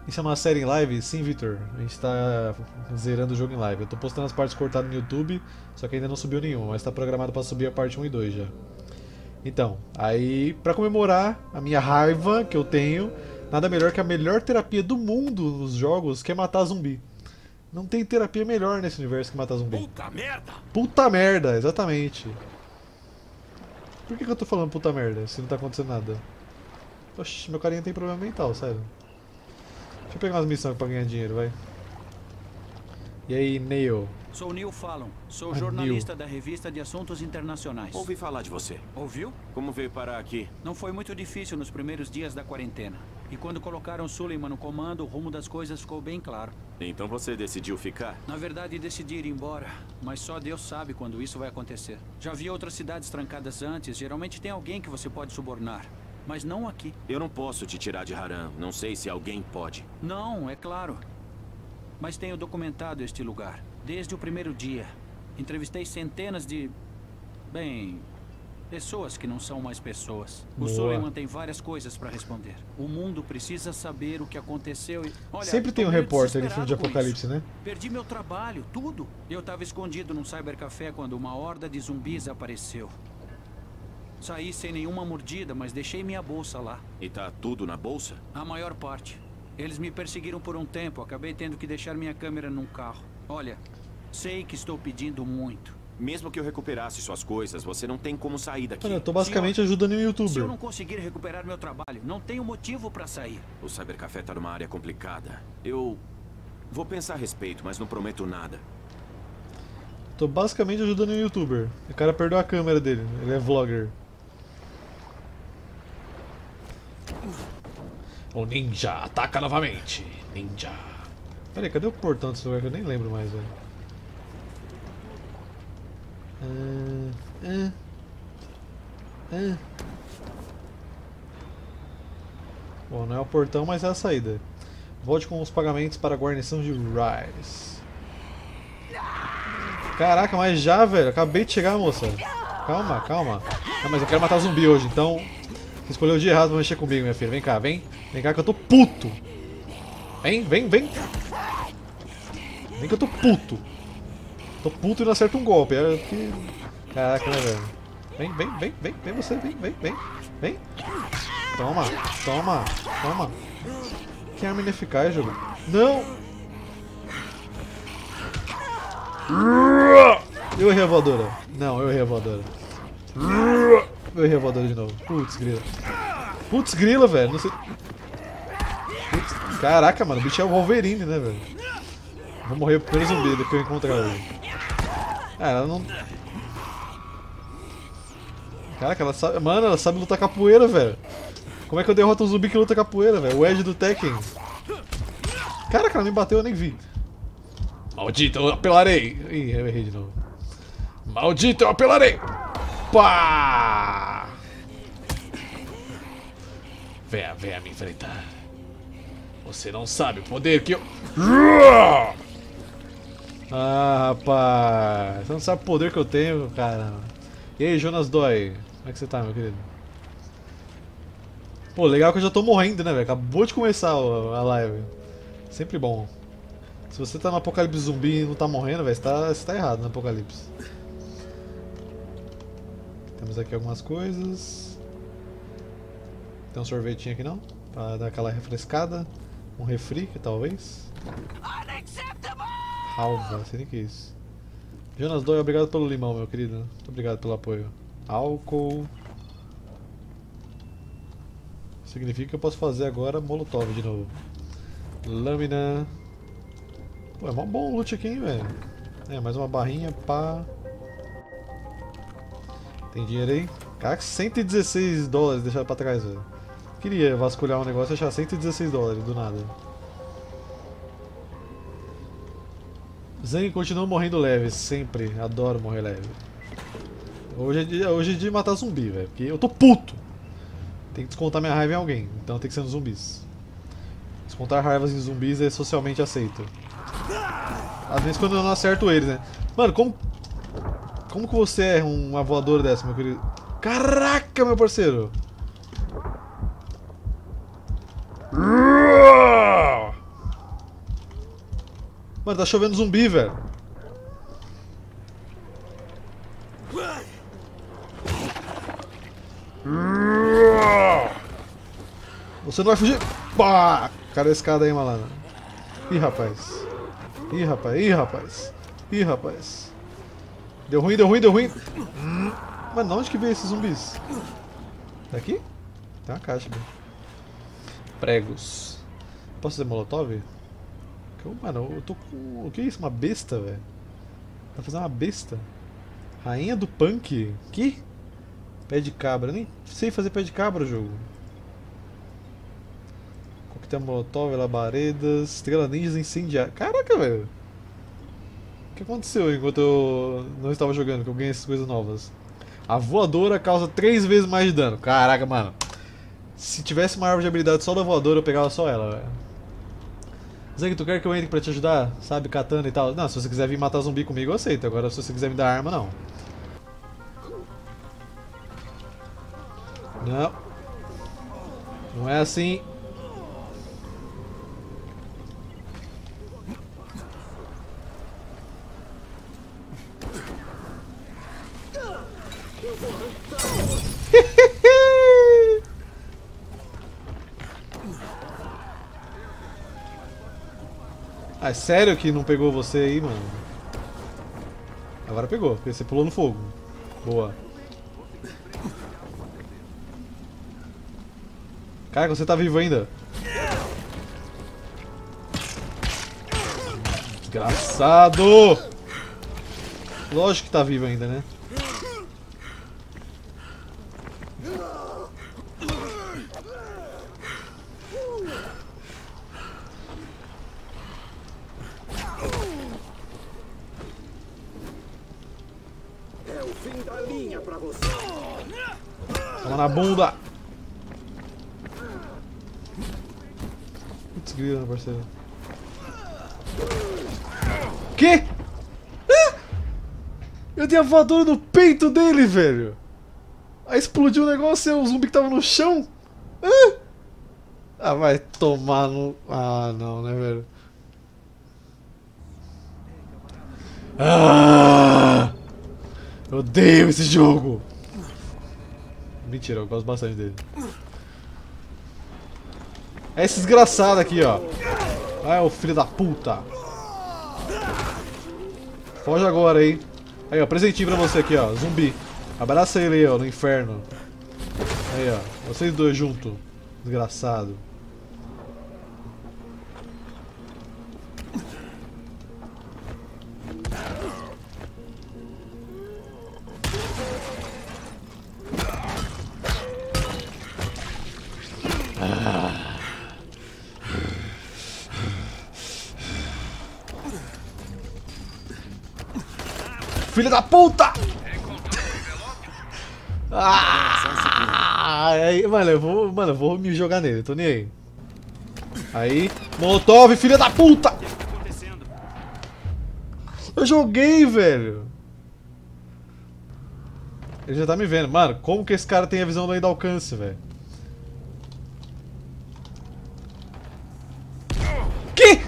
Isso é uma série em live? Sim, Victor. A gente tá zerando o jogo em live. Eu tô postando as partes cortadas no YouTube, só que ainda não subiu nenhuma, mas tá programado pra subir a parte 1 e 2 já. Então, aí, pra comemorar a minha raiva que eu tenho, nada melhor que a melhor terapia do mundo nos jogos, que é matar zumbi. Não tem terapia melhor nesse universo que matar zumbi. Puta merda! Puta merda, exatamente. Por que eu tô falando puta merda se não tá acontecendo nada? Oxi, meu carinha tem problema mental, sério. Deixa eu pegar umas missões pra ganhar dinheiro, vai. E aí, Neil? Sou Neil Fallon. Sou Ah, jornalista da revista de assuntos internacionais. Ouvi falar de você. Ouviu? Como veio parar aqui? Não foi muito difícil nos primeiros dias da quarentena. E quando colocaram Suleiman no comando, o rumo das coisas ficou bem claro. Então você decidiu ficar? Na verdade, decidi ir embora. Mas só Deus sabe quando isso vai acontecer. Já vi outras cidades trancadas antes. Geralmente tem alguém que você pode subornar. Mas não aqui. Eu não posso te tirar de Haram. Não sei se alguém pode. Não, é claro. Mas tenho documentado este lugar. Desde o primeiro dia. Entrevistei centenas de... bem... pessoas que não são mais pessoas. Boa. O Suleiman tem várias coisas para responder. O mundo precisa saber o que aconteceu e... Olha, Sempre tem um tô meio repórter em filme de desesperado com apocalipse, isso. né? Perdi meu trabalho, tudo. Eu estava escondido num cybercafé quando uma horda de zumbis apareceu. Saí sem nenhuma mordida, mas deixei minha bolsa lá. E tá tudo na bolsa? A maior parte. Eles me perseguiram por um tempo, acabei tendo que deixar minha câmera num carro. Olha, sei que estou pedindo muito. Mesmo que eu recuperasse suas coisas, você não tem como sair daqui. Mano, eu tô basicamente ajudando o Se eu youtuber. não conseguir recuperar meu trabalho, não tenho motivo para sair. O cybercafé tá numa área complicada. Eu vou pensar a respeito, mas não prometo nada. Tô basicamente ajudando o youtuber. O cara perdeu a câmera dele, ele é vlogger. O ninja ataca novamente. Ninja. Peraí, cadê o portão desse lugar que eu nem lembro mais, velho? Bom, não é o portão, mas é a saída. Volte com os pagamentos para a guarnição de Rise. Caraca, mas já, velho. Acabei de chegar, moça. Calma, calma. Não, mas eu quero matar zumbi hoje, então... Você escolheu o dia errado pra mexer comigo, minha filha. Vem cá, vem. Vem cá que eu tô puto. Vem, vem, vem. Vem que eu tô puto. Tô puto e não acerto um golpe. É que... Caraca, né, velho? Vem, vem, vem, vem. Vem você, vem, vem, vem. Vem. Toma, toma, toma. Que arma ineficaz, jogo. Não! Eu errei a voadora. Não, eu errei a voadora. Eu errei a voadora de novo. Putz, grila. Putz, grila, velho. Não sei... Putz. Caraca, mano. O bicho é o Wolverine, né, velho? Vou morrer o primeiro zumbi depois que eu encontrar ele. Ah, ela não... Caraca, ela sabe... Mano, ela sabe lutar capoeira, velho. Como é que eu derroto um zumbi que luta capoeira, velho? O Edge do Tekken. Caraca, ela me bateu, eu nem vi. Maldito, eu apelarei. Ih, eu errei de novo. Maldito, eu apelarei. Pá! Venha, venha me enfrentar. Você não sabe o poder que eu... Ah, rapaz. Você não sabe o poder que eu tenho, cara. E aí, Jonas Dói? Como é que você tá, meu querido? Pô, legal que eu já tô morrendo, né, velho? Acabou de começar a live. Sempre bom. Se você tá no apocalipse zumbi e não tá morrendo, velho, você tá errado no apocalipse. Temos aqui algumas coisas. Tem um sorvetinho aqui não? Pra dar aquela refrescada. Um refri, que talvez. Halva, sei nem o que é isso. Jonas Dói, obrigado pelo limão, meu querido. Muito obrigado pelo apoio. Álcool. Significa que eu posso fazer agora Molotov de novo. Lâmina. Pô, é mó bom o loot aqui, hein, velho. É, mais uma barrinha, pá. Tem dinheiro aí? Caraca, 116 dólares deixaram pra trás, velho. Queria vasculhar um negócio e achar 116 dólares do nada. Zang continua morrendo leve, sempre. Adoro morrer leve. Hoje é dia de matar zumbi, velho. Porque eu tô puto. Tem que descontar minha raiva em alguém, então tem que ser nos zumbis. Descontar raivas em zumbis é socialmente aceito. Às vezes quando eu não acerto eles, né? Mano, como que você é uma voadora dessa, meu querido? Caraca, meu parceiro! Mano, tá chovendo zumbi, velho. Você não vai fugir. Pá! Cara, a escada aí, malandro. Ih, rapaz. Ih, rapaz. Ih, rapaz. Ih, rapaz. Deu ruim, deu ruim, deu ruim. Mano, onde que veio esses zumbis? Daqui? Tem uma caixa aqui. Pregos. Posso fazer molotov? Mano, eu tô com... O que é isso? Uma besta, velho? Tá fazendo uma besta? Rainha do punk? Que? Pé de cabra. Eu nem sei fazer pé de cabra o jogo. Coquetel molotov, labaredas, estrela ninjas incendiária. Caraca, velho. O que aconteceu enquanto eu não estava jogando, que eu ganhei essas coisas novas? A voadora causa 3 vezes mais de dano. Caraca, mano. Se tivesse uma árvore de habilidade só da voadora, eu pegava só ela, velho. Zang, tu quer que eu entre pra te ajudar? Sabe, katana e tal? Não, se você quiser vir matar zumbi comigo, eu aceito. Agora, se você quiser me dar arma, não. Não. Não é assim. Ah, é sério que não pegou você aí, mano? Agora pegou, porque você pulou no fogo. Boa. Cara, você tá vivo ainda. Desgraçado! Lógico que tá vivo ainda, né? Toma na bunda! Putz, grila, meu parceiro. Que? Ah! Eu dei a voadora no peito dele, velho! Aí explodiu o negócio e o zumbi que tava no chão! Ah, ah, vai tomar no... Ah, não, né, velho? Ah! Eu odeio esse jogo! Mentira, eu gosto bastante dele. É esse desgraçado aqui, ó. Ah, o filho da puta. Foge agora, hein. Aí, ó, presentinho pra você aqui, ó. Zumbi. Abraça ele aí, ó, no inferno. Aí, ó. Vocês dois juntos. Desgraçado. Filho da puta! Ah, aí, mano, eu vou me jogar nele, tô nem aí. Aí, Molotov, filha da puta! Eu joguei, velho. Ele já tá me vendo. Mano, como que esse cara tem a visão do ainda alcance, velho? Que?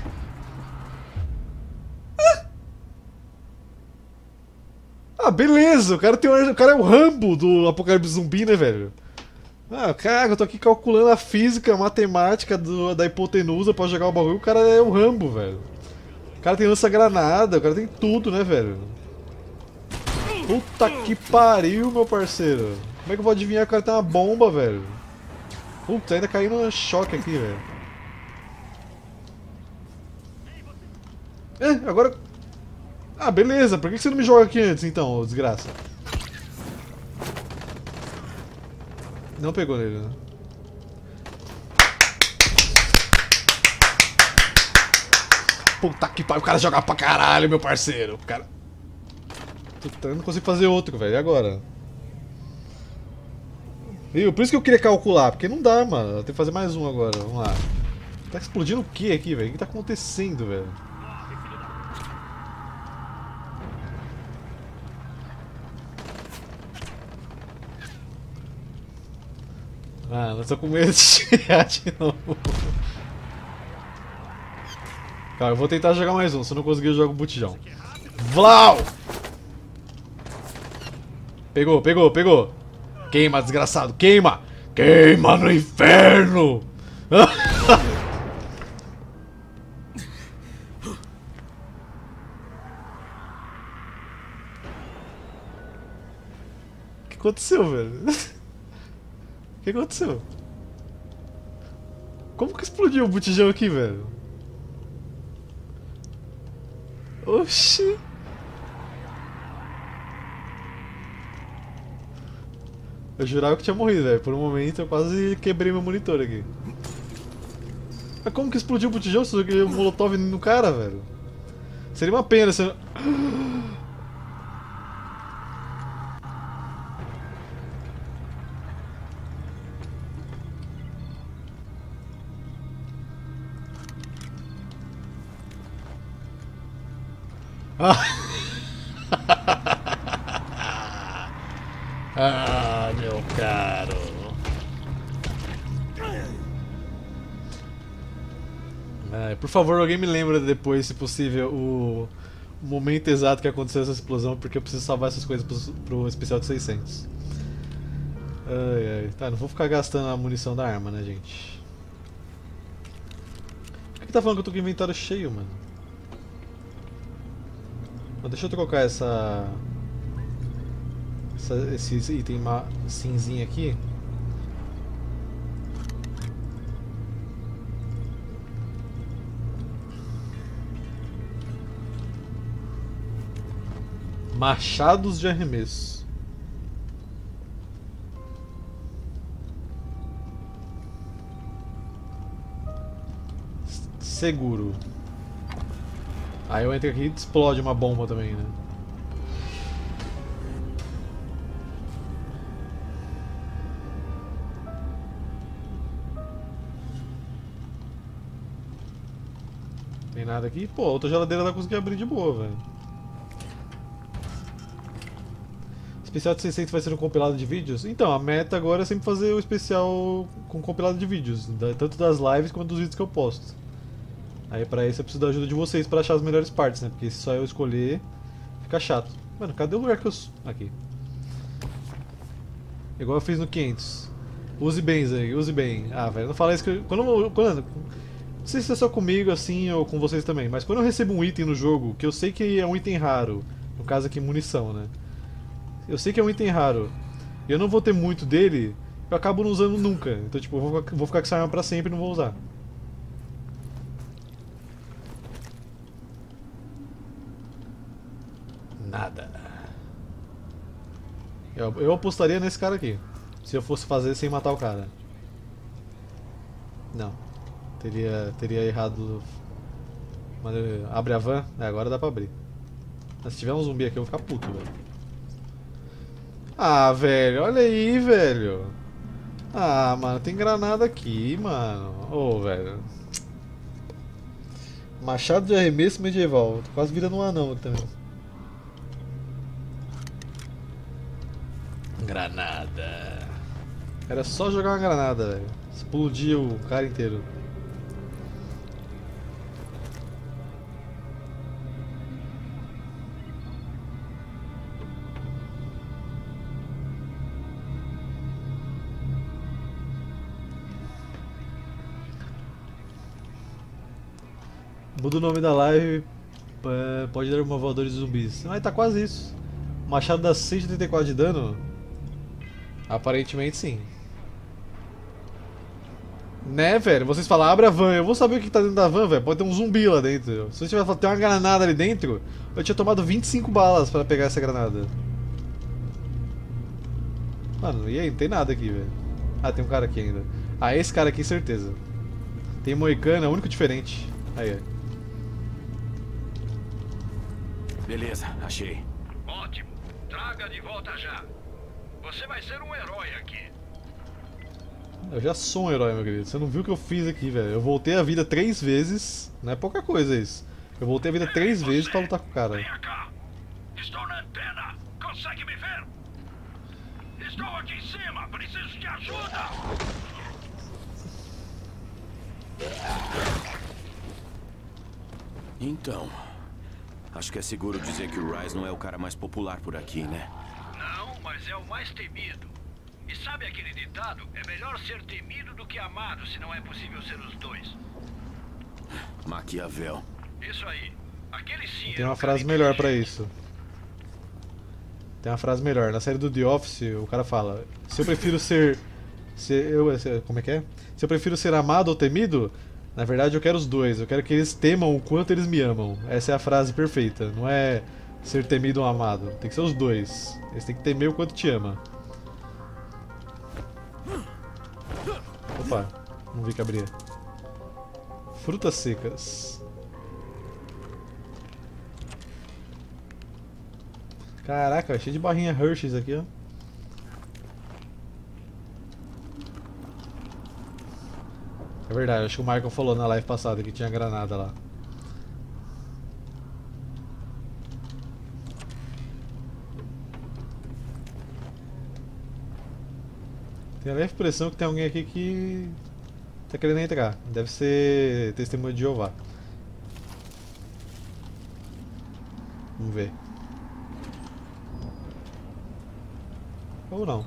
Ah, beleza, o cara é o Rambo do Apocalipse Zumbi, né, velho? Ah, cara, eu tô aqui calculando a física, a matemática da hipotenusa pra jogar o bagulho, o cara é o Rambo, velho. O cara tem lança-granada, o cara tem tudo, né, velho? Puta que pariu, meu parceiro. Como é que eu vou adivinhar que o cara tem uma bomba, velho? Puta, ainda caí no choque aqui, velho. Agora... Ah, beleza. Por que você não me joga aqui antes, então, ô desgraça? Não pegou nele, né? Puta que pariu, o cara joga pra caralho, meu parceiro. O cara... Puta, eu não consigo fazer outro, velho. E agora? Viu? Por isso que eu queria calcular, porque não dá, mano. Eu tenho que fazer mais um agora. Vamos lá. Tá explodindo o que aqui, velho? O que tá acontecendo, velho? Ah, eu tô com medo de chegar de novo. Calma, eu vou tentar jogar mais um. Se eu não conseguir, eu jogo o botijão. Vlau! Pegou, pegou, pegou. Queima, desgraçado, queima! Queima no inferno! O que aconteceu, velho? O que aconteceu? Como que explodiu o botijão aqui, velho? Oxi! Eu jurava que tinha morrido, velho. Por um momento eu quase quebrei meu monitor aqui. Mas como que explodiu o botijão se eu joguei o molotov no cara, velho? Seria uma pena se eu... Ah, meu caro. Por favor, alguém me lembra depois, se possível, o momento exato que aconteceu essa explosão, porque eu preciso salvar essas coisas pro especial de 600. Ai, ai. Tá, não vou ficar gastando a munição da arma, né, gente? Por que tá falando que eu tô com o inventário cheio, mano? Deixa eu trocar esse item cinzinho aqui. Machados de arremesso. Seguro. Aí eu entro aqui e explode uma bomba também, né? Tem nada aqui? Pô, a outra geladeira dá pra conseguir abrir de boa, velho. Especial de 600 vai ser um compilado de vídeos? Então, a meta agora é sempre fazer o especial com compilado de vídeos, tanto das lives quanto dos vídeos que eu posto. Aí pra isso eu preciso da ajuda de vocês pra achar as melhores partes, né? Porque se só eu escolher, fica chato. Mano, cadê o lugar que eu... Aqui. Igual eu fiz no 500. Use bem, Zang, use bem. Ah, velho, não fala isso que eu... Quando... Não sei se é só comigo assim ou com vocês também, mas quando eu recebo um item no jogo, que eu sei que é um item raro, no caso aqui munição, né? Eu sei que é um item raro, e eu não vou ter muito dele, eu acabo não usando nunca. Então tipo, eu vou ficar com essa arma pra sempre e não vou usar. Nada. Eu apostaria nesse cara aqui, se eu fosse fazer sem matar o cara. Não. Teria errado. Abre a van? É, agora dá pra abrir. Mas se tiver um zumbi aqui eu vou ficar puto, velho. Ah, velho, olha aí, velho. Ah, mano, tem granada aqui, mano. Ô, velho. Machado de arremesso medieval. Tô quase virando um anão também. Granada. Era só jogar uma granada, velho. Explodir o cara inteiro. Muda o nome da live, pode dar uma voadora de zumbis. Mas tá quase isso. O machado dá 184 de dano? Aparentemente sim. Né, velho? Vocês falam, abre a van, eu vou saber o que tá dentro da van, velho. Pode ter um zumbi lá dentro. Se eu tiver ter uma granada ali dentro, eu tinha tomado 25 balas pra pegar essa granada. Mano, e aí? Não tem nada aqui, velho. Ah, tem um cara aqui ainda. Ah, esse cara aqui, certeza. Tem moicano, é o único diferente. Aí, é. Beleza, achei. Ótimo. Traga de volta já. Você vai ser um herói aqui. Eu já sou um herói, meu querido. Você não viu o que eu fiz aqui, velho. Eu voltei a vida 3 vezes. Não é pouca coisa isso. Eu voltei a vida 3 vezes pra lutar com o cara. Venha cá. Estou na antena. Consegue me ver? Estou aqui em cima. Preciso de ajuda. Então, acho que é seguro dizer que o Rais não é o cara mais popular por aqui, né? Não, mas é o mais temido. E sabe aquele ditado? É melhor ser temido do que amado, se não é possível ser os dois. Maquiavel. Isso aí. Aquele sim. Tem uma frase melhor pra isso. Tem uma frase melhor. Na série do The Office, o cara fala: se eu prefiro como é que é? Se eu prefiro ser amado ou temido, na verdade eu quero os dois. Eu quero que eles temam o quanto eles me amam. Essa é a frase perfeita. Não é ser temido ou amado. Tem que ser os dois. Eles têm que temer o quanto te ama. Opa, não vi que abria. Frutas secas. Caraca, cheio de barrinha Hershey's aqui, ó. É verdade, acho que o Michael falou na live passada que tinha granada lá. Tenho a leve impressão que tem alguém aqui que tá querendo entrar. Deve ser testemunho de Jeová. Vamos ver. Ou não.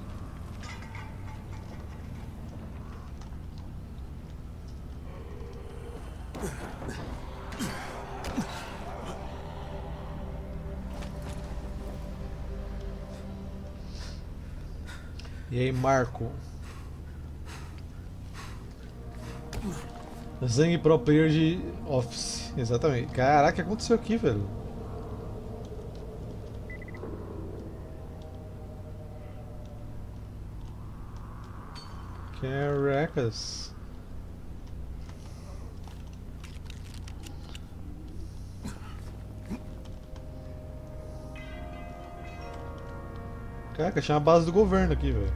E aí, Marco? Zang Pro Player de Office. Exatamente. Caraca, o que aconteceu aqui, velho? Caracas. Caraca, achei uma base do governo aqui, velho.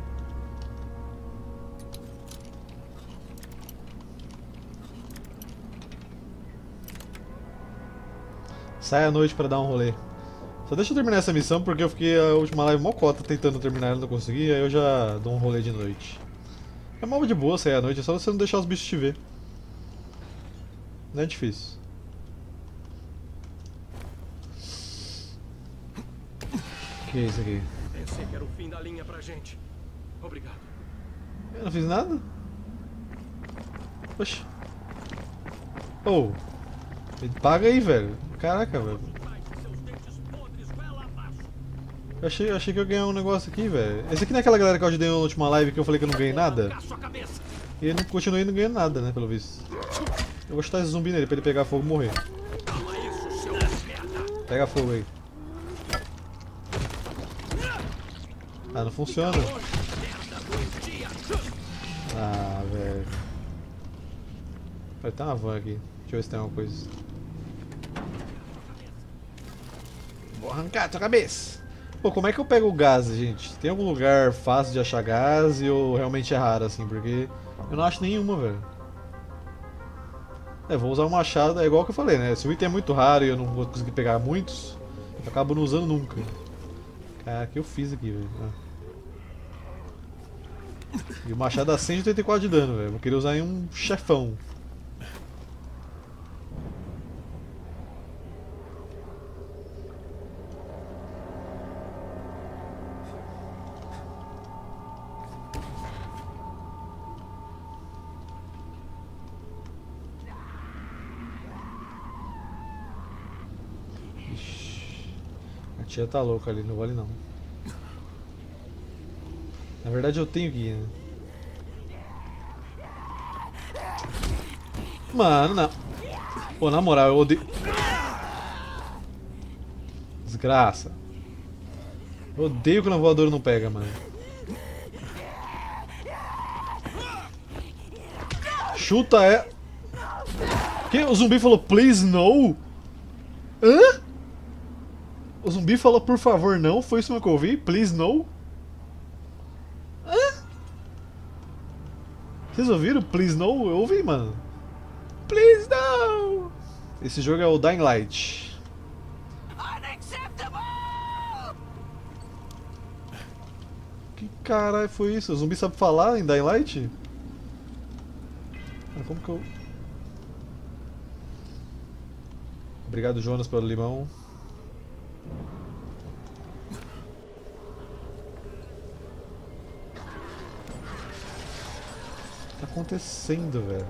Sai à noite pra dar um rolê. Só deixa eu terminar essa missão porque eu fiquei a última live mocota tentando terminar e não consegui, aí eu já dou um rolê de noite. É mó de boa sair à noite, é só você não deixar os bichos te ver. Não é difícil. O que é isso aqui? Pensei que era o fim da linha pra gente. Obrigado. Eu não fiz nada? Oxi. Oh. Paga aí, velho. Caraca, velho. Eu achei que eu ia ganhar um negócio aqui, velho. Esse aqui não é aquela galera que eu ajudei na última live que eu falei que eu não ganhei nada? E ele não continuei não ganhando nada, né, pelo visto. Eu vou chutar esse zumbi nele pra ele pegar fogo e morrer. Pega fogo aí. Ah, não funciona. Ah, velho. Vai ter uma van aqui. Deixa eu ver se tem alguma coisa. Vou arrancar a tua cabeça. Pô, como é que eu pego o gás, gente? Tem algum lugar fácil de achar gás ou realmente é raro, assim? Porque eu não acho nenhuma, velho. É, vou usar um machado, é igual que eu falei, né? Se o item é muito raro e eu não vou conseguir pegar muitos, eu acabo não usando nunca. Cara, o que eu fiz aqui, velho? Ah. E o machado dá 184 de dano, velho. Vou querer usar em um chefão. A tia tá louca ali, não vale não. Na verdade eu tenho que ir, né? Mano, não. Pô, na moral, eu odeio... Desgraça. Eu odeio quando a voadora não pega, mano. Chuta é... Que? O zumbi falou please no? Hã? O zumbi falou por favor não? Foi isso que eu ouvi? Please no? Hã? Vocês ouviram? Please no? Eu ouvi, mano. Please no! Esse jogo é o Dying Light. Que caralho foi isso? O zumbi sabe falar em Dying Light? Como que eu... Obrigado, Jonas, pelo limão. O que tá acontecendo, velho?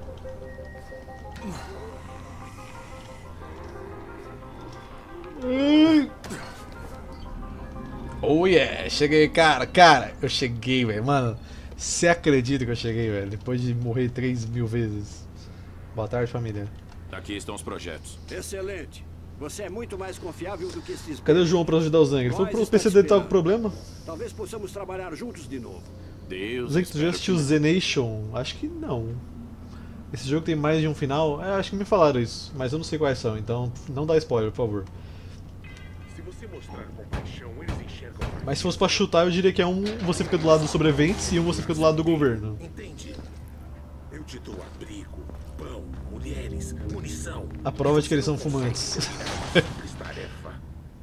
Oh yeah, cheguei, cara, eu cheguei, velho, mano. Você acredita que eu cheguei, velho? Depois de morrer 3.000 vezes. Boa tarde, família. Aqui estão os projetos. Excelente. Você é muito mais confiável do que esses... Cadê o João pra ajudar o Zang? Ele falou que o PC dele tá com problema. Talvez possamos trabalhar juntos de novo. Deus, Zang, tu já assistiu Z Nation? Acho que não. Esse jogo tem mais de um final? É, acho que me falaram isso, mas eu não sei quais são, então não dá spoiler, por favor. Se você mostrar compaixão, eles enxergam. Mas se fosse pra chutar, eu diria que é um você fica do lado dos sobreviventes e um você fica do lado do governo. Entende? Eu te dou abrigo, pão, mulheres, munição. A prova de que eles são fumantes. Tarefa.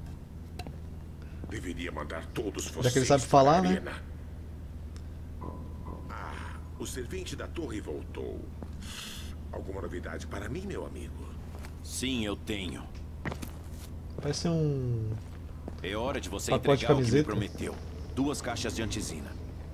Deveria mandar todos vocês. Já que ele sabe falar, né? Ah, o servente da torre voltou. Alguma novidade para mim, meu amigo? Sim, eu tenho. Parece um... É hora de você pacote de entregar o que me camiseta. prometeu. 2 caixas de antizina.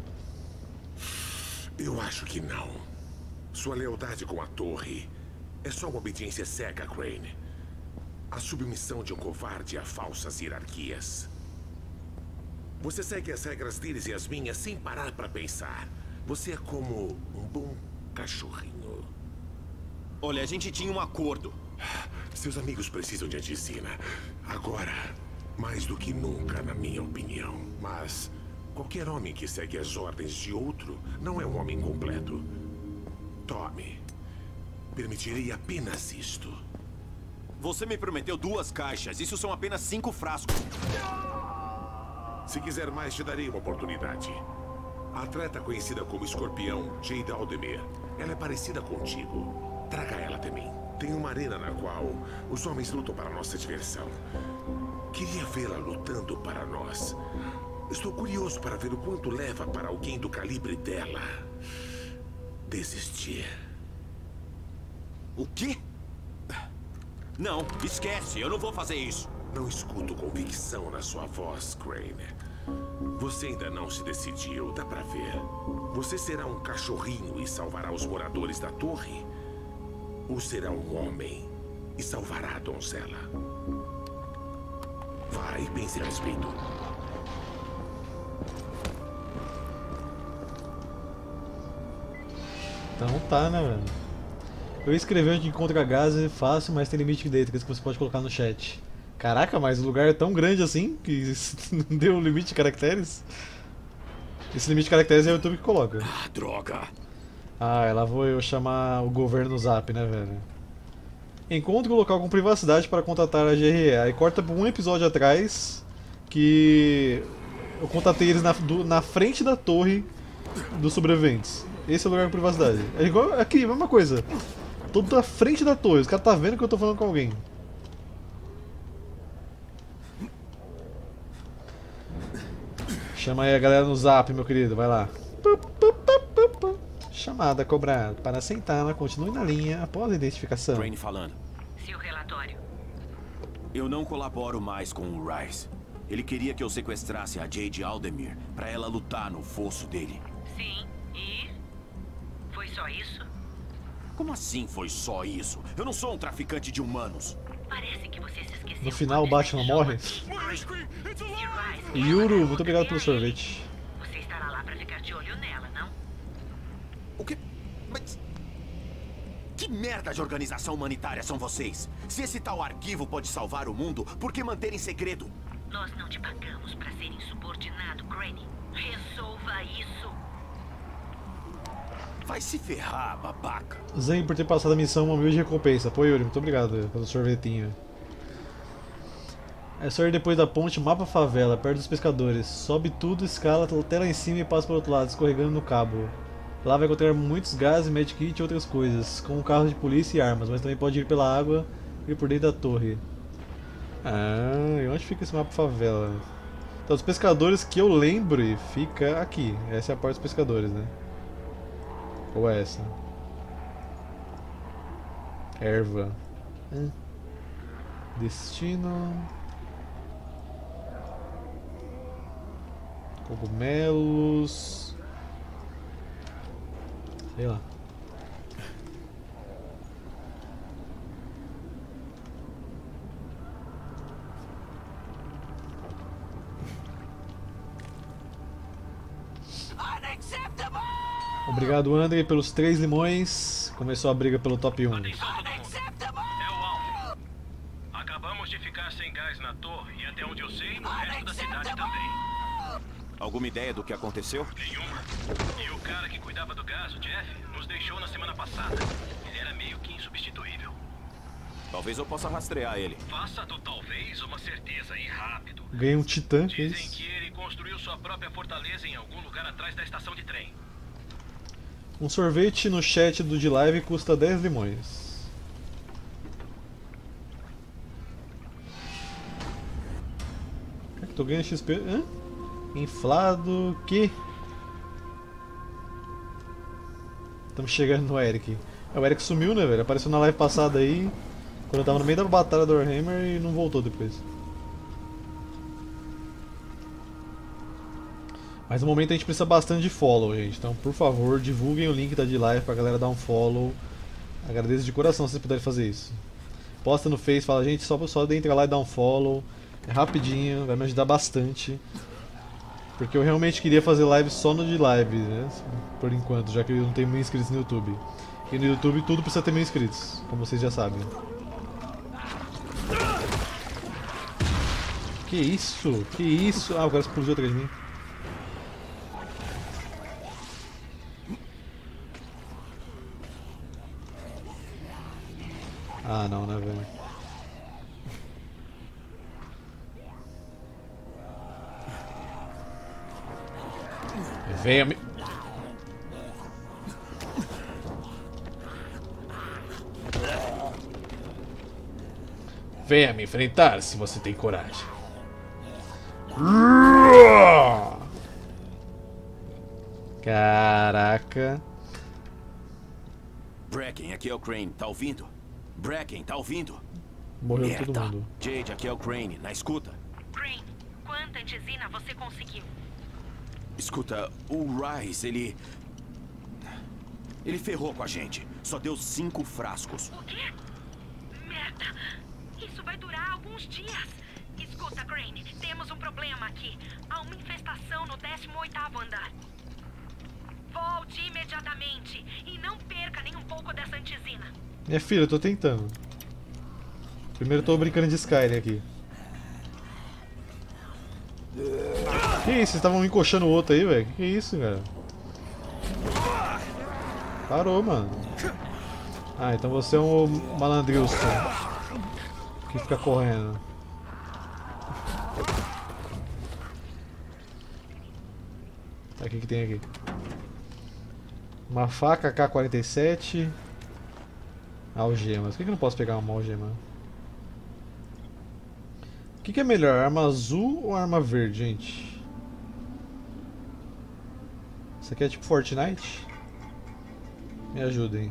Eu acho que não. Sua lealdade com a torre é só uma obediência cega, Crane. A submissão de um covarde a falsas hierarquias. Você segue as regras deles e as minhas sem parar para pensar. Você é como um bom cachorrinho. Olha, a gente tinha um acordo. Seus amigos precisam de antizina. Agora, mais do que nunca, na minha opinião. Mas qualquer homem que segue as ordens de outro não é um homem completo. Tome. Permitirei apenas isto. Você me prometeu 2 caixas. Isso são apenas 5 frascos. Se quiser mais, te darei uma oportunidade. A atleta conhecida como Escorpião, Jade Aldemir. Ela é parecida contigo. Traga ela até mim. Tem uma arena na qual os homens lutam para nossa diversão. Queria vê-la lutando para nós. Estou curioso para ver o quanto leva para alguém do calibre dela desistir. O quê? Não, esquece. Eu não vou fazer isso. Não escuto convicção na sua voz, Crane. Você ainda não se decidiu, dá pra ver. Você será um cachorrinho e salvará os moradores da torre? Ou será um homem e salvará a donzela? Vai, pense a respeito. Então tá, né, velho? Eu escrevi onde encontra gás é fácil, mas tem limite de letras que você pode colocar no chat. Caraca, mas o lugar é tão grande assim que não deu limite de caracteres? Esse limite de caracteres é o YouTube que coloca. Ah, droga. Ah, lá vou eu chamar o governo no Zap, né, velho? Encontre o local com privacidade para contatar a GRE. Aí corta por um episódio atrás que eu contatei eles na frente da torre dos sobreviventes. Esse é o lugar com privacidade. É igual aqui, mesma coisa. Tô na frente da torre, os caras tá vendo que eu tô falando com alguém. Chama aí a galera no Zap, meu querido, vai lá. Chamada cobrada. Para sentar, continue na linha após a identificação. Crane falando. Seu relatório. Eu não colaboro mais com o Rice. Ele queria que eu sequestrasse a Jade Aldemir para ela lutar no fosso dele. Sim, e? Foi só isso? Como assim foi só isso? Eu não sou um traficante de humanos. Parece que você se esqueceu. No final o quando Batman deixou morre. aqui. E Rice, Yuru, muito obrigado pelo sorvete. Você estará lá pra ficar de olho nela, não? O quê? Mas... Que merda de organização humanitária são vocês? Se esse tal arquivo pode salvar o mundo, por que manter em segredo? Nós não te pagamos pra ser insubordinado, Crane. Resolva isso. Vai se ferrar, babaca. Zen, por ter passado a missão, 1.000 de recompensa. Pô, Yuri, muito obrigado pelo sorvetinho. É só ir depois da ponte, mapa favela, perto dos pescadores. Sobe tudo, escala até lá em cima e passa para o outro lado, escorregando no cabo. Lá vai encontrar muitos gases, medkit e outras coisas, como carros de polícia e armas, mas também pode ir pela água e por dentro da torre. Ah, e onde fica esse mapa favela? Então, os pescadores que eu lembre fica aqui. Essa é a parte dos pescadores, né? Ou essa? Erva. Destino. Cogumelos. Sei lá. Obrigado, André, pelos 3 limões. Começou a briga pelo top 1. Atenção todo mundo. É o Alf. Acabamos de ficar sem gás na torre e até onde eu sei, no resto da cidade também. Alguma ideia do que aconteceu? Nenhuma. E o cara que cuidava do gás, o Jeff, nos deixou na semana passada. Ele era meio que insubstituível. Talvez eu possa rastrear ele. Faça do talvez uma certeza e rápido. Ganhei um titã, que é Dizem isso? que ele construiu sua própria fortaleza em algum lugar atrás da estação de trem. Um sorvete no chat do de live custa 10 limões. Será que tô ganhando XP? Hã? Inflado, que? Estamos chegando no Eric. O Eric sumiu, né, velho? Apareceu na live passada aí, quando eu tava no meio da batalha do Warhammer e não voltou depois. Mas no momento a gente precisa bastante de follow, gente. Então, por favor, divulguem o link da D-Live pra galera dar um follow. Agradeço de coração se vocês puderem fazer isso. Posta no Face, fala, gente, só entra lá e dá um follow. É rapidinho, vai me ajudar bastante. Porque eu realmente queria fazer live só no D-Live, né? Por enquanto, já que eu não tenho 1000 inscritos no YouTube. E no YouTube tudo precisa ter 1000 inscritos, como vocês já sabem. Que isso? Que isso? Ah, o cara explodiu atrás de mim. Ah, não, né, velho? Venha me... Venha me enfrentar se você tem coragem. Caraca. Bracken, aqui é o Crane. Tá ouvindo? Bracken, tá ouvindo? Morreu Merda. todo mundo. Jade, aqui é o Crane. Na escuta. Crane, quanta antizina você conseguiu? Escuta, o Rise, ele ferrou com a gente. Só deu 5 frascos. O quê? Merda! Isso vai durar alguns dias. Escuta, Crane, temos um problema aqui. Há uma infestação no 18º andar. Volte imediatamente e não perca nem um pouco dessa antizina. Minha filha, eu tô tentando. Primeiro eu tô brincando de Skyrim aqui. Que isso? Vocês estavam encoxando o outro aí, velho? Que isso, cara? Parou, mano. Ah, então você é um malandrilson que fica correndo. Tá, o que tem aqui? Uma faca K-47. Algemas. Por que eu não posso pegar uma algema? O que é melhor? Arma azul ou arma verde, gente? Isso aqui é tipo Fortnite? Me ajudem.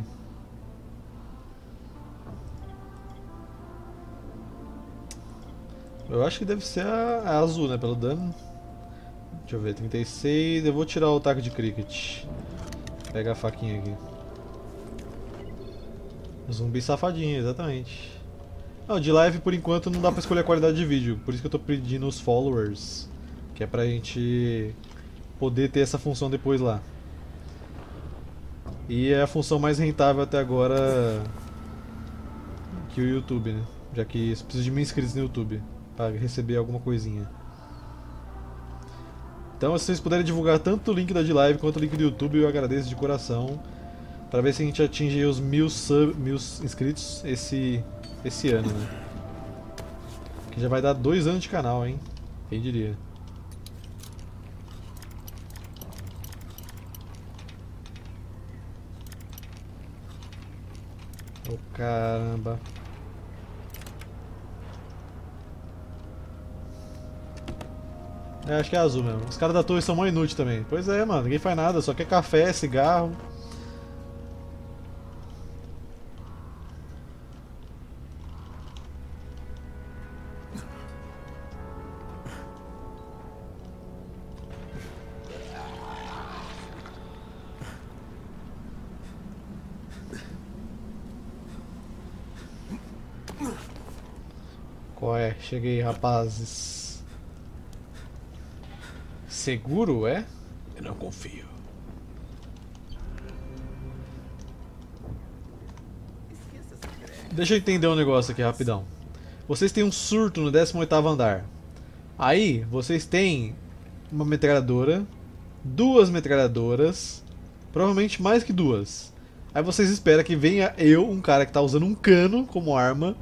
Eu acho que deve ser a azul, né? Pelo dano. Deixa eu ver, 36. Eu vou tirar o taco de cricket. Pega a faquinha aqui. Zumbi safadinho, exatamente. Não, de live por enquanto não dá pra escolher a qualidade de vídeo. Por isso que eu tô pedindo os followers. Que é pra gente poder ter essa função depois lá. E é a função mais rentável até agora que o YouTube, né? Já que você precisa de 1000 inscritos no YouTube para receber alguma coisinha. Então, se vocês puderem divulgar tanto o link da D-Live quanto o link do YouTube, eu agradeço de coração. Para ver se a gente atinge os 1000 inscritos esse ano, né? Que já vai dar 2 anos de canal, hein? Quem diria? Oh, caramba. É, acho que é azul mesmo. Os caras da torre são mó inúteis também. Pois é, mano. Ninguém faz nada. Só quer café, cigarro. Qual é? Cheguei, rapazes. Seguro, é? Eu não confio. Deixa eu entender um negócio aqui rapidão. Vocês têm um surto no 18º andar. Aí, vocês têm uma metralhadora, 2 metralhadoras, provavelmente mais que 2. Aí vocês esperam que venha eu, um cara que tá usando um cano como arma.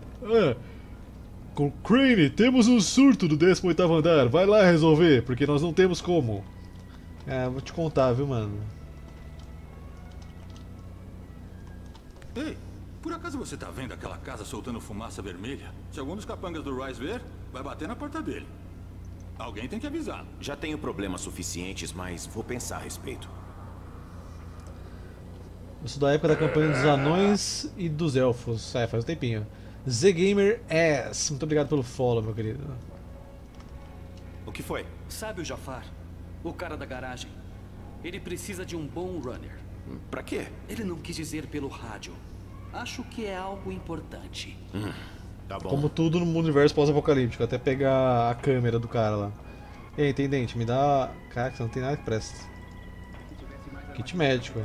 Com Crane, temos um surto no 18º andar, vai lá resolver, porque nós não temos como. Vou te contar, viu, mano. Ei, por acaso você tá vendo aquela casa soltando fumaça vermelha? Se algum dos capangas do Rice ver, vai bater na porta dele. Alguém tem que avisar. Já tenho problemas suficientes, mas vou pensar a respeito. Eu sou da época da campanha dos anões e dos elfos. Faz um tempinho. Z-Gamer S, muito obrigado pelo follow, meu querido. O que foi? Sabe o Jafar? O cara da garagem. Ele precisa de um bom runner. Pra quê? Ele não quis dizer pelo rádio. Acho que é algo importante. Tá bom. Como tudo no universo pós-apocalíptico, até pegar a câmera do cara lá. Ei, intendente, me dá... Caraca, você não tem nada que presta. Kit médico.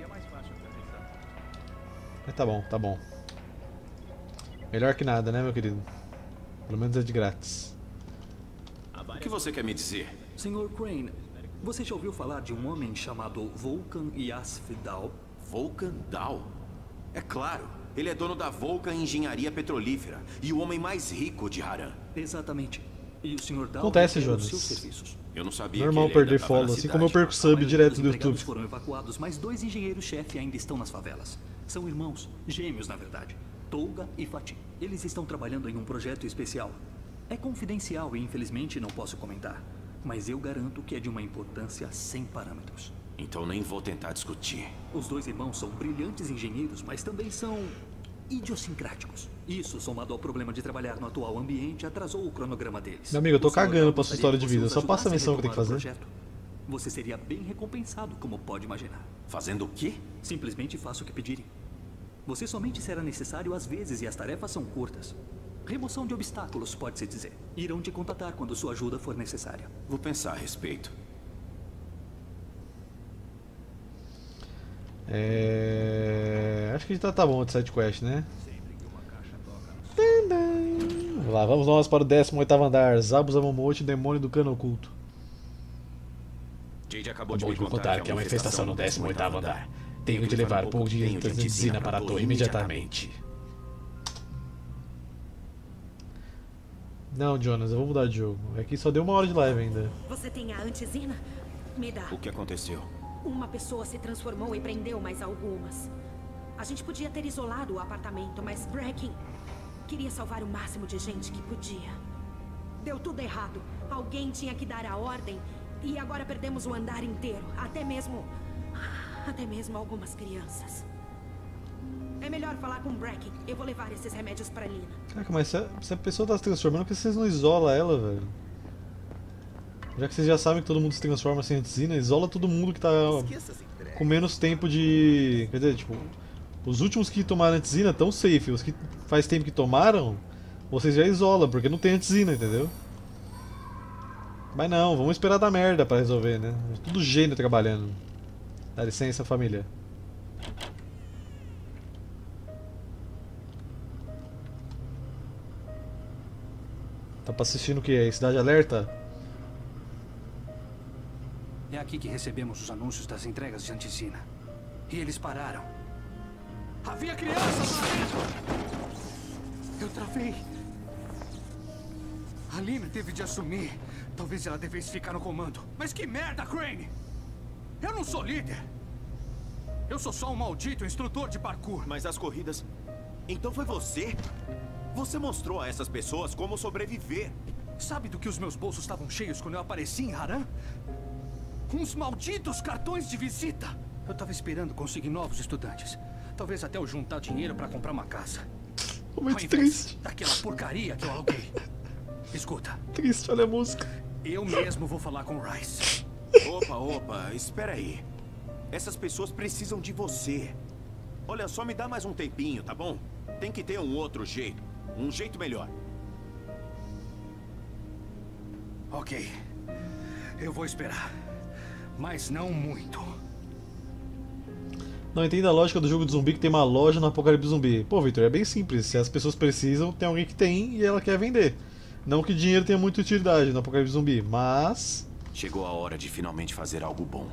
Mas tá bom, tá bom. Melhor que nada, né, meu querido? Pelo menos é de grátis. O que você quer me dizer? Sr. Crane, você já ouviu falar de um homem chamado Vulcan Yasf Dal? Vulcan Dal? É claro, ele é dono da Vulcan Engenharia Petrolífera e o homem mais rico de Haran. Exatamente. E o Sr. Dal acontece, requer Jonas. os seus serviços. Eu não sabia Normal que ele perder ainda tava na follow, assim cidade. como eu perco sub direto do YouTube. Os foram evacuados, mas 2 engenheiros-chefe ainda estão nas favelas. São irmãos, gêmeos na verdade. Tolga e Fatih. Eles estão trabalhando em um projeto especial. É confidencial e infelizmente não posso comentar. Mas eu garanto que é de uma importância sem parâmetros. Então nem vou tentar discutir. Os 2 irmãos são brilhantes engenheiros, mas também são idiosincráticos. Isso, somado ao problema de trabalhar no atual ambiente, atrasou o cronograma deles. Meu amigo, eu tô O Sr. cagando Dal pra sua história de gostaria vida. que Só você passa a os missão que tem que ajudasse a fazer. retomar o projeto. Você seria bem recompensado, como pode imaginar. Fazendo o quê? Simplesmente faça o que pedirem. Você somente será necessário às vezes e as tarefas são curtas. Remoção de obstáculos, pode-se dizer. Irão te contatar quando sua ajuda for necessária. Vou pensar a respeito. Acho que tá bom de sidequest, né? Vamos lá, vamos nós para o 18º andar. Zabu Zamomote, demônio do cano oculto. Jade acabou de me contar que é uma infestação no 18º andar. Tenho de levar um pouco de antisina para a torre imediatamente. Não, Jonas, eu vou mudar de jogo. Aqui só deu 1 hora de live ainda. Você tem a antisina? Me dá. O que aconteceu? Uma pessoa se transformou e prendeu mais algumas. A gente podia ter isolado o apartamento, mas Bracken queria salvar o máximo de gente que podia. Deu tudo errado. Alguém tinha que dar a ordem e agora perdemos o andar inteiro. Até mesmo algumas crianças. É melhor falar com Bracken. Eu vou levar esses remédios pra Lina. Caraca, mas se a pessoa tá se transformando, por que vocês não isolam ela, velho? Já que vocês já sabem que todo mundo se transforma sem antisina, isola todo mundo que tá com menos tempo de... Quer dizer, tipo, os últimos que tomaram antisina tão safe, os que faz tempo que tomaram, vocês já isolam, porque não tem antisina, entendeu? Mas não, vamos esperar dar merda pra resolver, né? Tudo gênio trabalhando. Dá licença, família. Tá pra assistindo o que? É Cidade Alerta? É aqui que recebemos os anúncios das entregas de antisina. E eles pararam. Havia crianças lá dentro! Eu travei. A Lina teve de assumir. Talvez ela devesse ficar no comando. Mas que merda, Crane! Eu não sou líder. Eu sou só um maldito instrutor de parkour. Mas as corridas... Então foi você? Você mostrou a essas pessoas como sobreviver. Sabe do que os meus bolsos estavam cheios quando eu apareci em Haran? Uns malditos cartões de visita. Eu tava esperando conseguir novos estudantes. Talvez até eu juntar dinheiro pra comprar uma casa. Muito triste. Daquela porcaria que eu aluguei. Escuta. Triste, olha a música. Eu mesmo vou falar com o Rice. Opa, espera aí. Essas pessoas precisam de você. Olha só, me dá mais um tempinho, tá bom? Tem que ter um outro jeito. Um jeito melhor. Ok. Eu vou esperar. Mas não muito. Não entendo a lógica do jogo de zumbi que tem uma loja no Apocalipse Zumbi. Pô, Victor, é bem simples. Se as pessoas precisam, tem alguém que tem e ela quer vender. Não que dinheiro tenha muita utilidade no Apocalipse Zumbi, mas... Chegou a hora de finalmente fazer algo bom.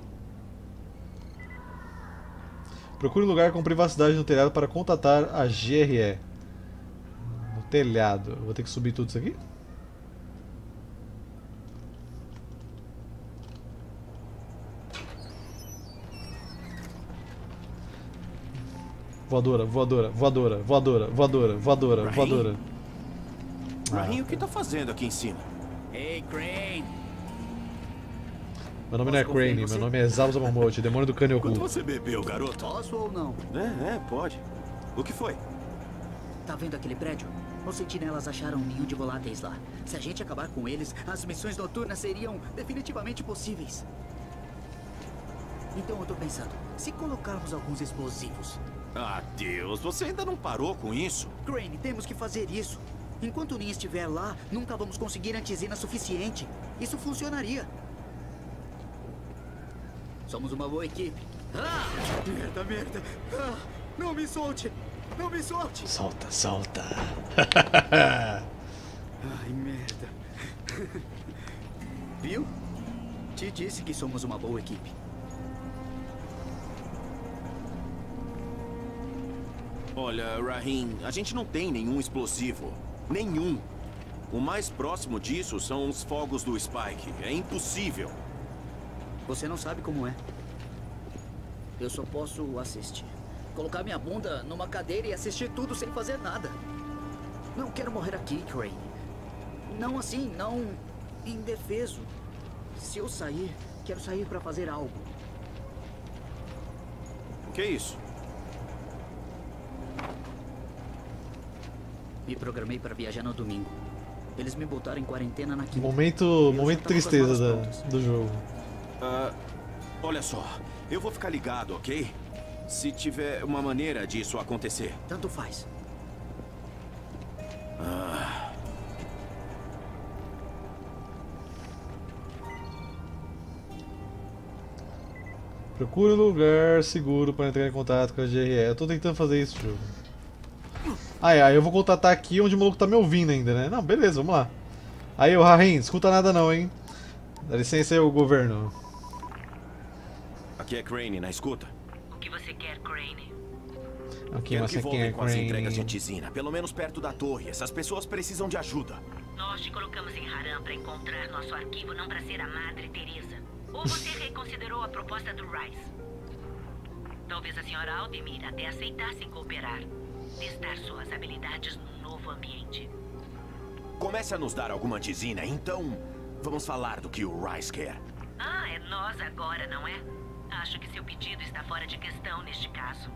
Procure um lugar com privacidade no telhado para contatar a GRE. No telhado. Eu vou ter que subir tudo isso aqui? Voadora, voadora, voadora, voadora, voadora, voadora, Rahim? voadora. Rahim, o que tá fazendo aqui em cima? Ei, Crane! Meu nome não é Crane, meu nome é Zabza Mamote, demônio do Canyon Quanto Cool. você bebeu, garoto? Posso ou não? Pode. O que foi? Tá vendo aquele prédio? Os sentinelas acharam um ninho de voláteis lá. Se a gente acabar com eles, as missões noturnas seriam definitivamente possíveis. Então eu tô pensando, se colocarmos alguns explosivos... Ah, Deus, você ainda não parou com isso? Crane, temos que fazer isso. Enquanto o ninho estiver lá, nunca vamos conseguir antizina suficiente. Isso funcionaria. Somos uma boa equipe. Ah! Merda, merda! Ah! Não me solte! Não me solte! Solta, solta! Ai, merda. Viu? Te disse que somos uma boa equipe. Olha, Rahim, a gente não tem nenhum explosivo. Nenhum. O mais próximo disso são os fogos do Spike. É impossível. Você não sabe como é. Eu só posso assistir. Colocar minha bunda numa cadeira e assistir tudo sem fazer nada. Não quero morrer aqui, Crane. Não assim, não indefeso. Se eu sair, quero sair pra fazer algo. O que é isso? Me programei para viajar no domingo. Eles me botaram em quarentena na quinta. Momento tristeza do jogo. Olha só, eu vou ficar ligado, ok? Se tiver uma maneira disso acontecer. Tanto faz. Procure um lugar seguro para entrar em contato com a GRE. Eu tô tentando fazer isso, jogo. Aí eu vou contatar aqui onde o maluco tá me ouvindo ainda, né? Não, beleza, vamos lá. Aí, o Rahim, escuta nada não, hein? Dá licença aí, o governo. Aqui é Crane, na escuta. O que você quer, Crane? Aqui, Quero mas que quem voltem é com as entregas de Crane? antizina, pelo menos perto da torre. Essas pessoas precisam de ajuda. Nós te colocamos em Haram para encontrar nosso arquivo, não para ser a Madre Teresa. Ou você reconsiderou a proposta do Rice? Talvez a senhora Aldemir até aceitasse cooperar. Testar suas habilidades num novo ambiente. Comece a nos dar alguma antizina, então vamos falar do que o Rice quer. Ah, é nós agora, não é? Acho que seu pedido está fora de questão neste caso.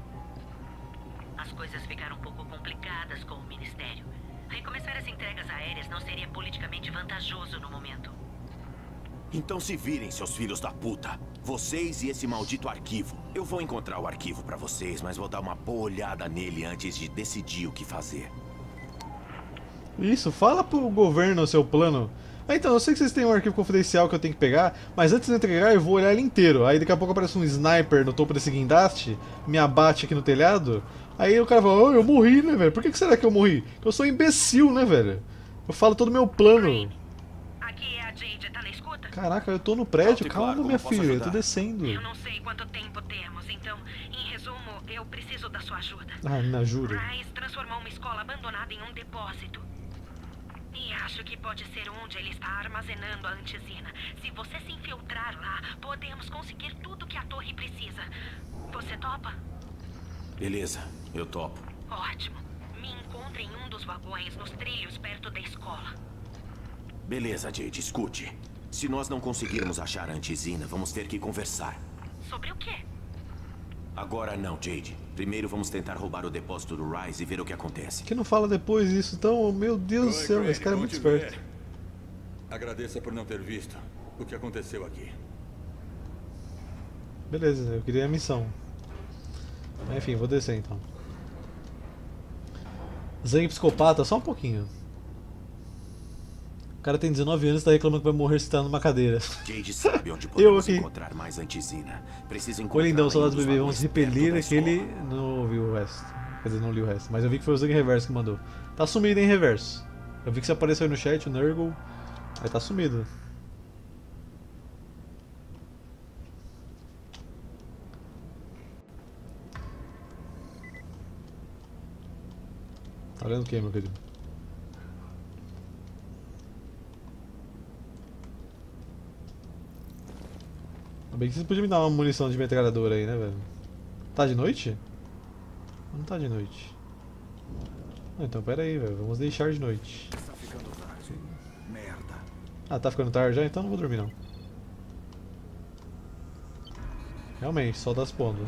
As coisas ficaram um pouco complicadas com o Ministério. Recomeçar as entregas aéreas não seria politicamente vantajoso no momento. Então se virem, seus filhos da puta. Vocês e esse maldito arquivo. Eu vou encontrar o arquivo pra vocês, mas vou dar uma boa olhada nele antes de decidir o que fazer. Isso, fala pro governo o seu plano. Então, eu sei que vocês têm um arquivo confidencial que eu tenho que pegar, mas antes de entregar eu vou olhar ele inteiro. Aí daqui a pouco aparece um sniper no topo desse guindaste, me abate aqui no telhado. Aí o cara fala, oh, eu morri, né, velho? Por que será que eu morri? Porque eu sou imbecil, né, velho? Eu falo todo o meu plano. Aqui é a Jade, tá na escuta? Caraca, eu tô no prédio, Alto e calma, claro, minha como posso filha, eu tô ajudar? descendo. Eu não sei quanto tempo temos, então, em resumo, eu preciso da sua ajuda. Ah, me ajuda. Rice transformou uma escola abandonada em um depósito. E acho que pode ser onde ele está armazenando a antizina. Se você se infiltrar lá, podemos conseguir tudo que a torre precisa. Você topa? Beleza, eu topo. Ótimo. Me encontre em um dos vagões nos trilhos perto da escola. Beleza, Jade, escute. Se nós não conseguirmos achar a antizina, vamos ter que conversar. Sobre o quê? Agora não, Jade. Primeiro vamos tentar roubar o depósito do Rice e ver o que acontece. Que não fala depois isso, então, meu Deus do céu, esse cara é muito esperto. Agradeça por não ter visto o que aconteceu aqui. Beleza, eu queria a missão. Mas, enfim, vou descer então. Zang psicopata, só um pouquinho. O cara tem 19 anos e tá reclamando que vai morrer sentado numa cadeira. Jade sabe onde podemos aqui. encontrar mais antizina. Preciso Oi, encontrar lindão, saudades do dos bebê. Vamos valores repelir perto da aquele. escola. Não ouvi o resto. Quer dizer, não li o resto. Mas eu vi que foi o Zang Reverso que mandou. Tá sumido, hein, Reverso? Eu vi que você apareceu aí no chat, o Nurgle. Aí tá sumido. Tá olhando o que, meu querido? Bem que vocês podiam me dar uma munição de metralhadora aí, né, velho? Tá de noite? Não tá de noite. Ah, então pera aí, velho. Vamos deixar de noite. Tá ficando tarde. Merda. Ah, tá ficando tarde já? Então não vou dormir não. Realmente, sol das pondo.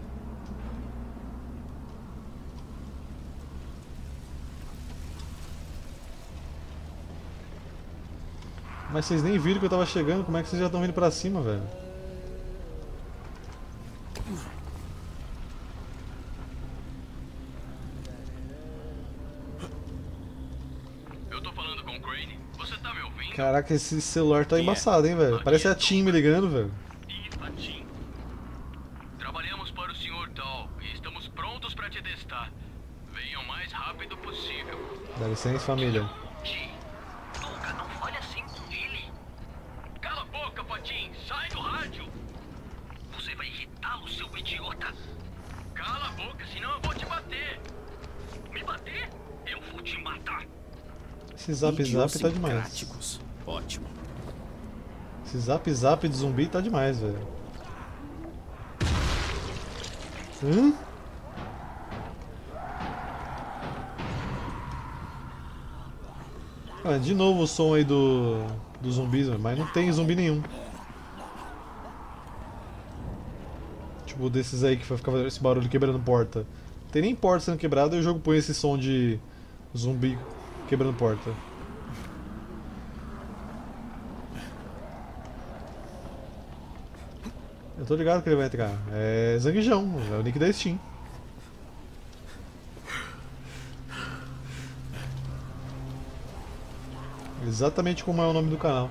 Mas vocês nem viram que eu tava chegando, como é que vocês já estão vindo pra cima, velho? Eu tô falando com o Crane. Você tá me ouvindo? Caraca, esse celular tá embaçado, hein, velho? Parece a Tim me ligando, velho. Fatim. Trabalhamos para o Sr. Dahl e estamos prontos para te testar. Venha o mais rápido possível. Dá licença, família. Nunca não fale assim com ele. Cala a boca, Fatim. Sai do rádio. Você vai irritá-lo, seu idiota. Cala a boca, senão eu vou te bater. Me bater? Eu vou te matar. Esse zap zap tá demais. Ótimo. Esse zap zap de zumbi tá demais, velho. Ah, de novo o som aí dos zumbis, mas não tem zumbi nenhum. Tipo desses aí que vai ficar fazendo esse barulho quebrando porta. Não tem nem porta sendo quebrada e o jogo põe esse som de zumbi quebrando porta. Eu tô ligado que ele vai entrar. É Zanguijão, é o nick da Steam. Exatamente como é o nome do canal.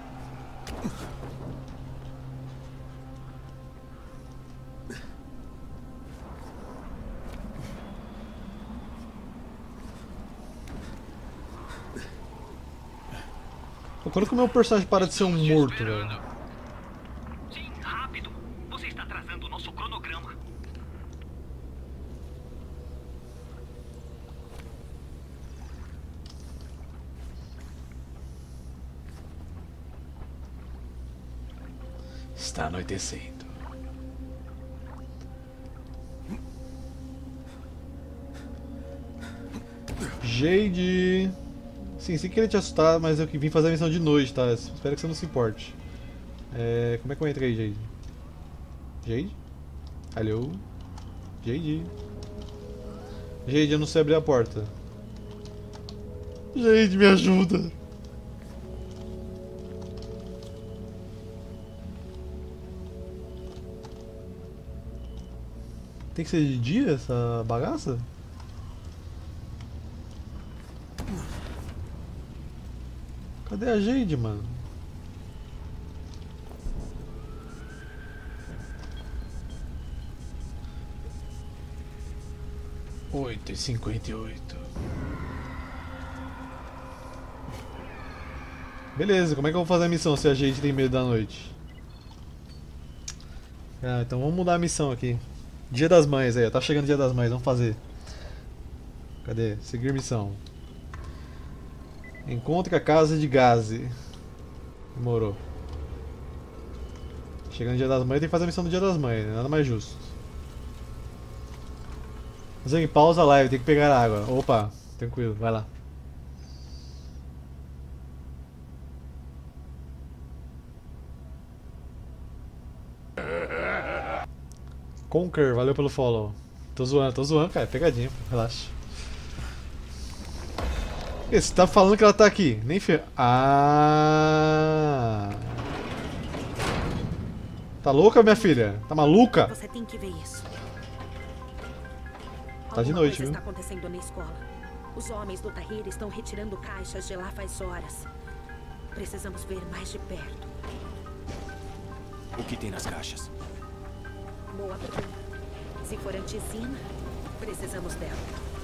Quando que o meu personagem para de ser um morto, velho? Sim, rápido. Você está atrasando o nosso cronograma. Está anoitecendo. Jade. Sim, sem querer te assustar, mas eu vim fazer a missão de noite, tá? Espero que você não se importe. Como é que eu entrei, Jade? Jade? Alô? Jade? Jade, eu não sei abrir a porta. Jade, me ajuda! Tem que ser de dia essa bagaça? Cadê a Jade, mano? Oito e 58. Beleza, como é que eu vou fazer a missão se a Jade tem medo da noite? Ah, então vamos mudar a missão aqui. Dia das Mães aí, tá chegando o Dia das Mães, vamos fazer. Cadê? Seguir missão. Encontre a casa de Gazi. Demorou. Chegando o Dia das Mães, tem que fazer a missão do Dia das Mães, né? Nada mais justo. Zang, pausa a live, tem que pegar água. Opa, tranquilo, vai lá. Conquer, valeu pelo follow. Tô zoando, cara, pegadinha, relaxa. Você tá falando que ela tá aqui, nem fe... Ah. Tá louca, minha filha? Tá maluca? Você tem que ver isso. Tá de noite, viu? Está acontecendo na escola. Os homens do Tahir estão retirando caixas de lá faz horas. Precisamos ver mais de perto. O que tem nas caixas? Boa pergunta. Se for anticina, precisamos dela.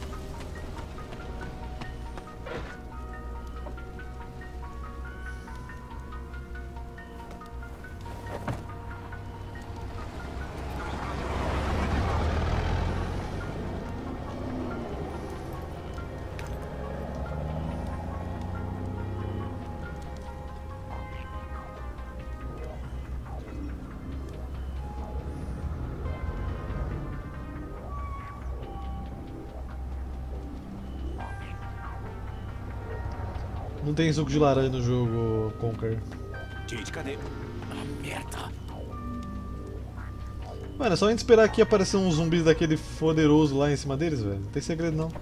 Não tem suco de laranja no jogo, Conker. Gente, cadê? Ah, merda. Mano, é só a gente esperar aqui aparecer um zumbi daquele poderoso lá em cima deles, velho. Não tem segredo não.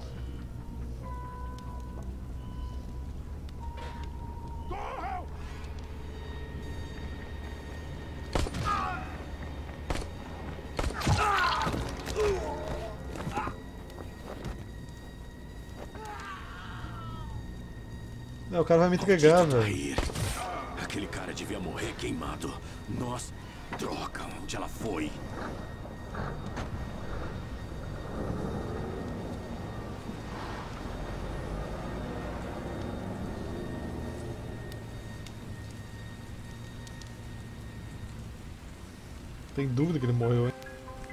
Não, o cara vai me entregar, velho. Aquele cara devia morrer queimado. Nós... Droga, onde ela foi? Tem dúvida que ele morreu, hein?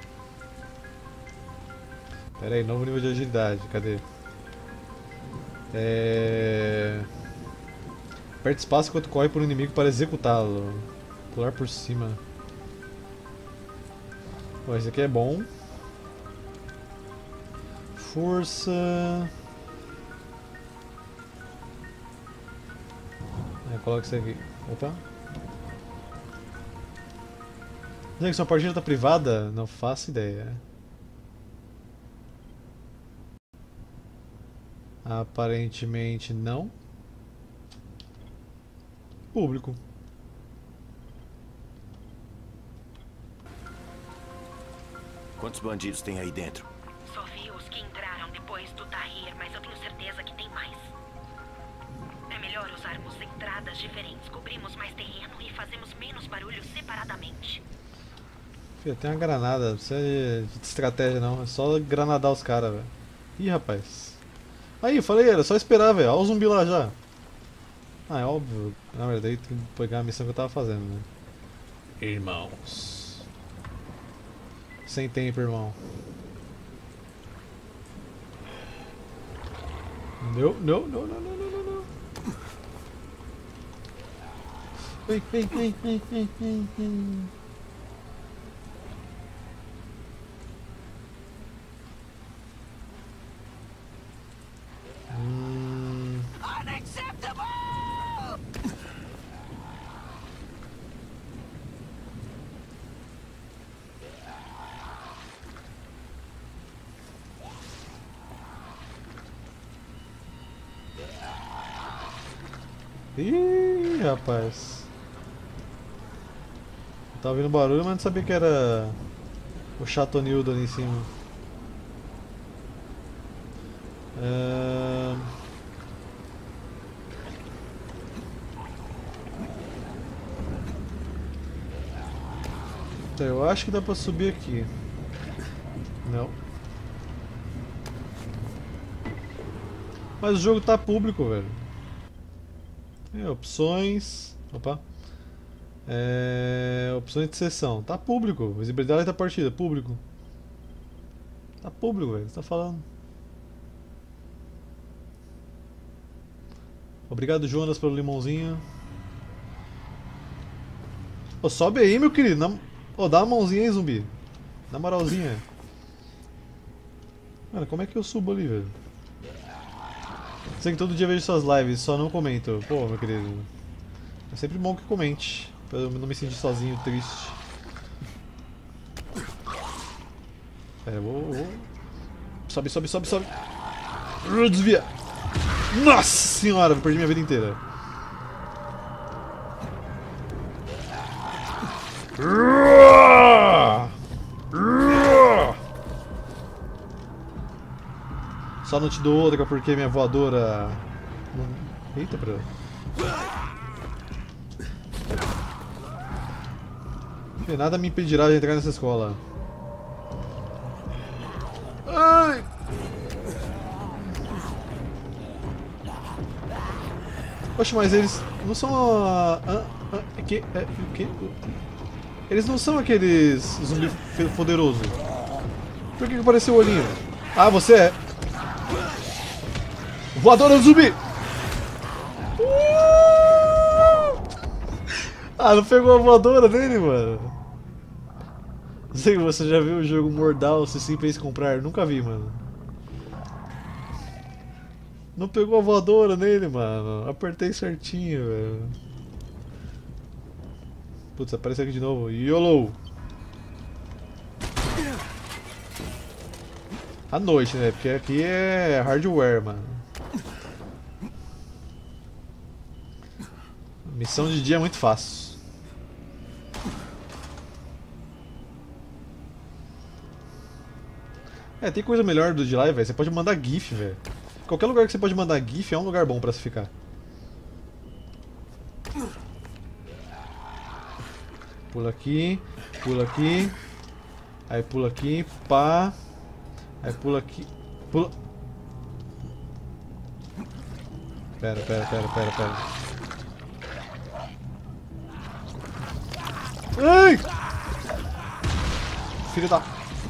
Pera aí, novo nível de agilidade, cadê? Aperte espaço enquanto corre por um inimigo para executá-lo. Pular por cima. Bom, esse aqui é bom. Força. Coloca isso aqui. Opa. Dizer que sua partida tá privada? Não faço ideia. Aparentemente não. Público. Quantos bandidos tem aí dentro? Só vi os que entraram depois do Tahir, mas eu tenho certeza que tem mais. É melhor usarmos entradas diferentes, cobrimos mais terreno e fazemos menos barulho separadamente. Filha, tem uma granada, não precisa de estratégia não, é só granadar os caras, velho. Ih, rapaz. Aí, eu falei, era só esperar, velho. Olha o zumbi lá já. Ah, é óbvio. Na verdade, tem que pegar a missão que eu tava fazendo, né? Irmãos. Sem tempo, irmão. Não, não, não, não, não, não, não. Vem, vem, vem, vem, vem, vem, vem. Ih, rapaz. Eu tava ouvindo barulho, mas não sabia que era o Chatonildo ali em cima. Eu acho que dá pra subir aqui. Não. Mas o jogo tá público, velho. Opções. Opa. Opções de sessão. Tá público. Visibilidade da partida. Público. Tá público, velho. Você tá falando. Obrigado, Jonas, pelo limãozinho. Ô, sobe aí, meu querido. Dá uma mãozinha aí, zumbi. Na moralzinha. Mano, como é que eu subo ali, velho? Sei que todo dia vejo suas lives, só não comento. Pô, meu querido. É sempre bom que comente. Pra eu não me sentir sozinho, triste. Pera, eu vou... Sobe, sobe, sobe, sobe. Desvia. Nossa senhora, eu perdi minha vida inteira. Só não te dou outra porque minha voadora... Eita, bro. Nada me impedirá de entrar nessa escola. Ai! Poxa, mas eles não são eles não são aqueles zumbi poderoso. Por que apareceu o olhinho? Ah, você é. Voadora do zumbi! Ah, não pegou a voadora dele, mano? Não sei se você já viu o jogo Mordal, se sim fez comprar. Nunca vi, mano. Não pegou a voadora nele, mano. Apertei certinho, velho. Putz, apareceu aqui de novo. YOLO! À noite, né? Porque aqui é hardware, mano. Missão de dia é muito fácil. É, tem coisa melhor do de lá, velho. Você pode mandar GIF, velho. Qualquer lugar que você pode mandar GIF é um lugar bom pra se ficar. Pula aqui, aí pula aqui, pá, aí pula aqui, pula. Pera. Ai! Filho da...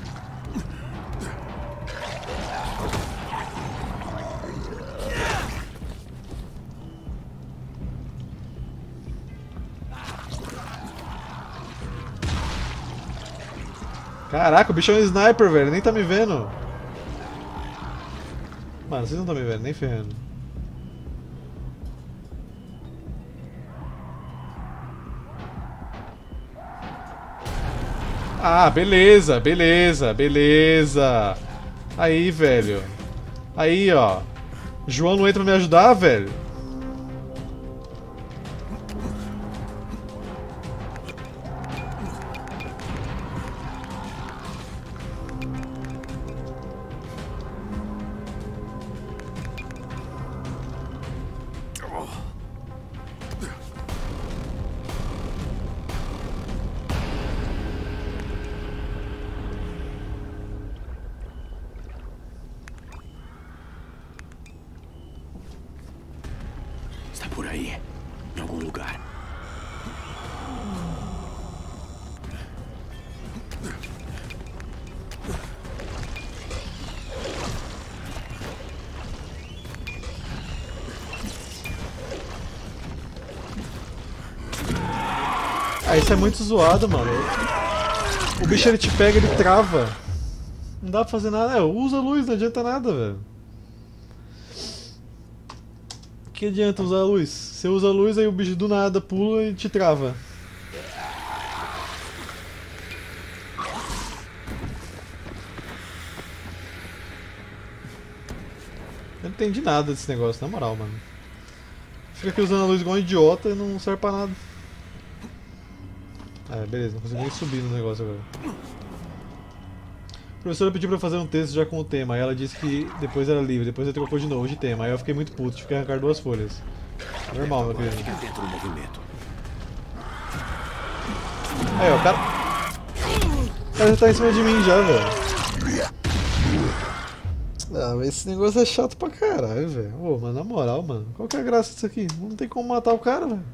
Caraca, o bicho é um sniper, velho. Nem tá me vendo. Mano, vocês não estão me vendo, nem ferrando. Ah, beleza. Aí, velho. Aí, ó. O João não entra pra me ajudar, velho. Por aí, em algum lugar. Ah, isso é muito zoado, mano. O bicho ele te pega, ele trava. Não dá pra fazer nada. É, usa a luz, não adianta nada, velho. Que adianta usar a luz? Você usa a luz, aí o bicho do nada pula e te trava. Eu não entendi nada desse negócio, na moral, mano. Fica aqui usando a luz igual um idiota e não serve pra nada. É, beleza, não consigo nem subir no negócio agora. A professora pediu pra eu fazer um texto já com o tema, aí ela disse que depois era livre, depois eu trocou de novo de tema, aí eu fiquei muito puto, tive que arrancar 2 folhas. Normal, meu querido. Fica dentro do movimento. Aí, ó, o cara já tá em cima de mim já, velho. Ah, mas esse negócio é chato pra caralho, velho. Ô, mano, na moral, mano, qual que é a graça disso aqui? Não tem como matar o cara, velho.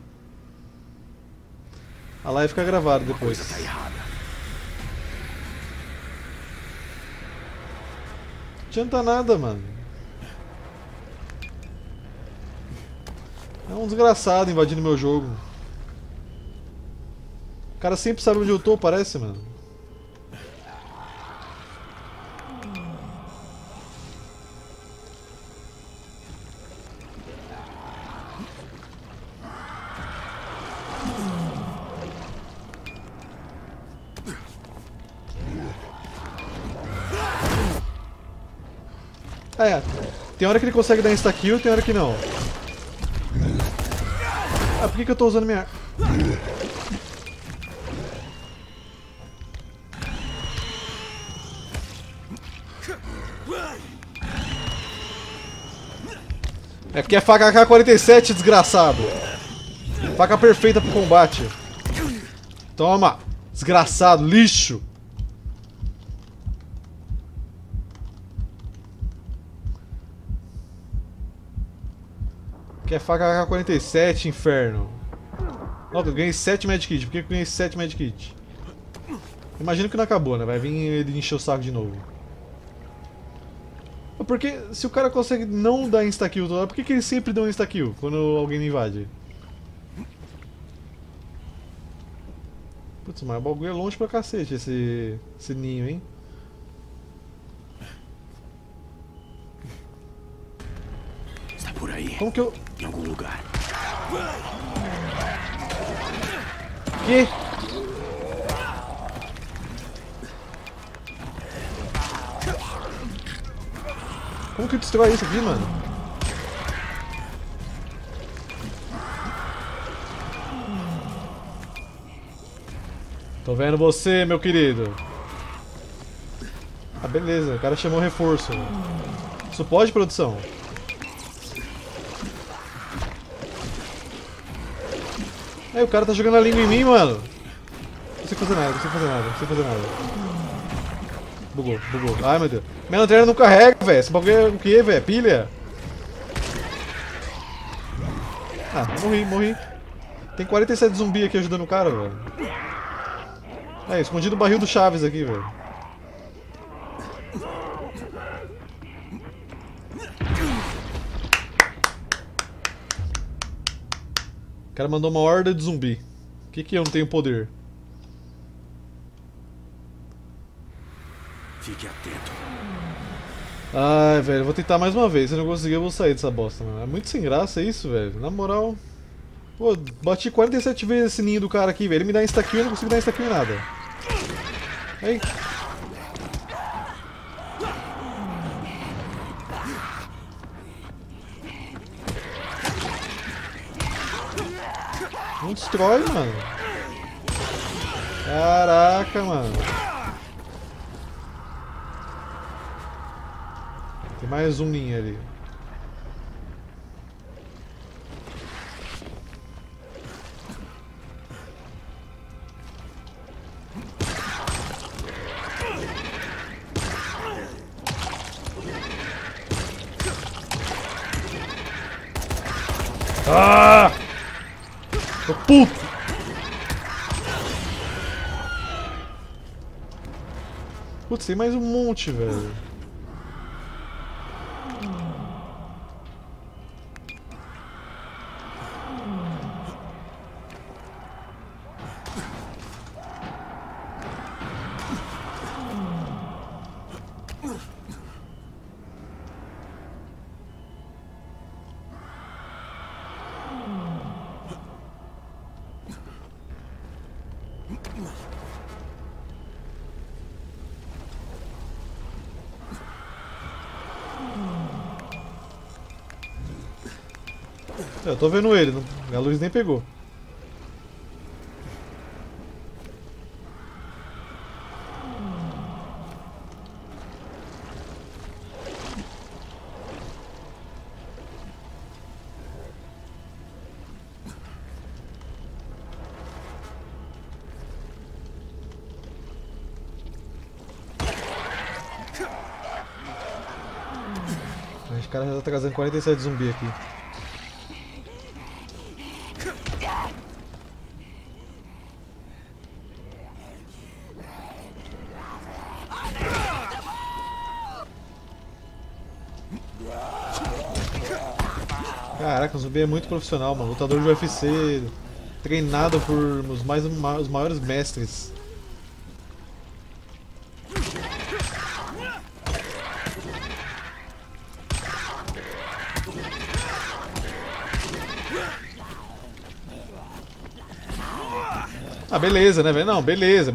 A live fica gravada depois. Tá errada. Não adianta nada, mano. É um desgraçado invadindo meu jogo. O cara sempre sabe onde eu tô, parece, mano. É, tem hora que ele consegue dar insta-kill, tem hora que não. Ah, por que eu tô usando minha... É porque é faca AK-47, desgraçado. Faca perfeita pro combate. Toma, desgraçado, lixo. Que é faca AK-47, inferno. Nossa, eu ganhei 7 medkit. Por que eu ganhei 7 medkit? Imagino que não acabou, né? Vai vir ele encher o saco de novo. Porque se o cara consegue não dar insta-kill toda hora, por que ele sempre dá um insta-kill quando alguém invade? Putz, mas o bagulho é longe pra cacete esse ninho, hein? Está por aí. Como que eu... Em algum lugar. Que? Como que destrói isso aqui, mano? Tô vendo você, meu querido. Ah, beleza. O cara chamou reforço. Isso pode, produção? É, o cara tá jogando a língua em mim, mano. Não sei fazer nada, não sei fazer nada, não sei fazer nada. Bugou, bugou. Ai, meu Deus. Minha lanterna não carrega, velho. Esse bagulho é o que, velho? Pilha? Ah, morri, morri. Tem 47 zumbi aqui ajudando o cara, velho. É, escondido o barril do Chaves aqui, velho. O cara mandou uma horda de zumbi. O que eu não tenho poder? Fique atento. Ai, velho, eu vou tentar mais uma vez. Se eu não conseguir, eu vou sair dessa bosta, mano. É muito sem graça isso, velho. Na moral. Pô, bati 47 vezes esse ninho do cara aqui, velho. Ele me dá insta-kill e eu não consigo dar insta-kill em nada. Aí. Não destrói, mano. Caraca, mano. Tem mais um ninho ali. Ah! Tô puto! Putz, tem mais um monte, velho. Eu tô vendo ele, a luz nem pegou. Esse cara já tá trazendo 47 zumbi aqui. Caraca, o zumbi é muito profissional, mano. Lutador de UFC, treinado por os maiores mestres. Ah, beleza, né, velho? Não, beleza.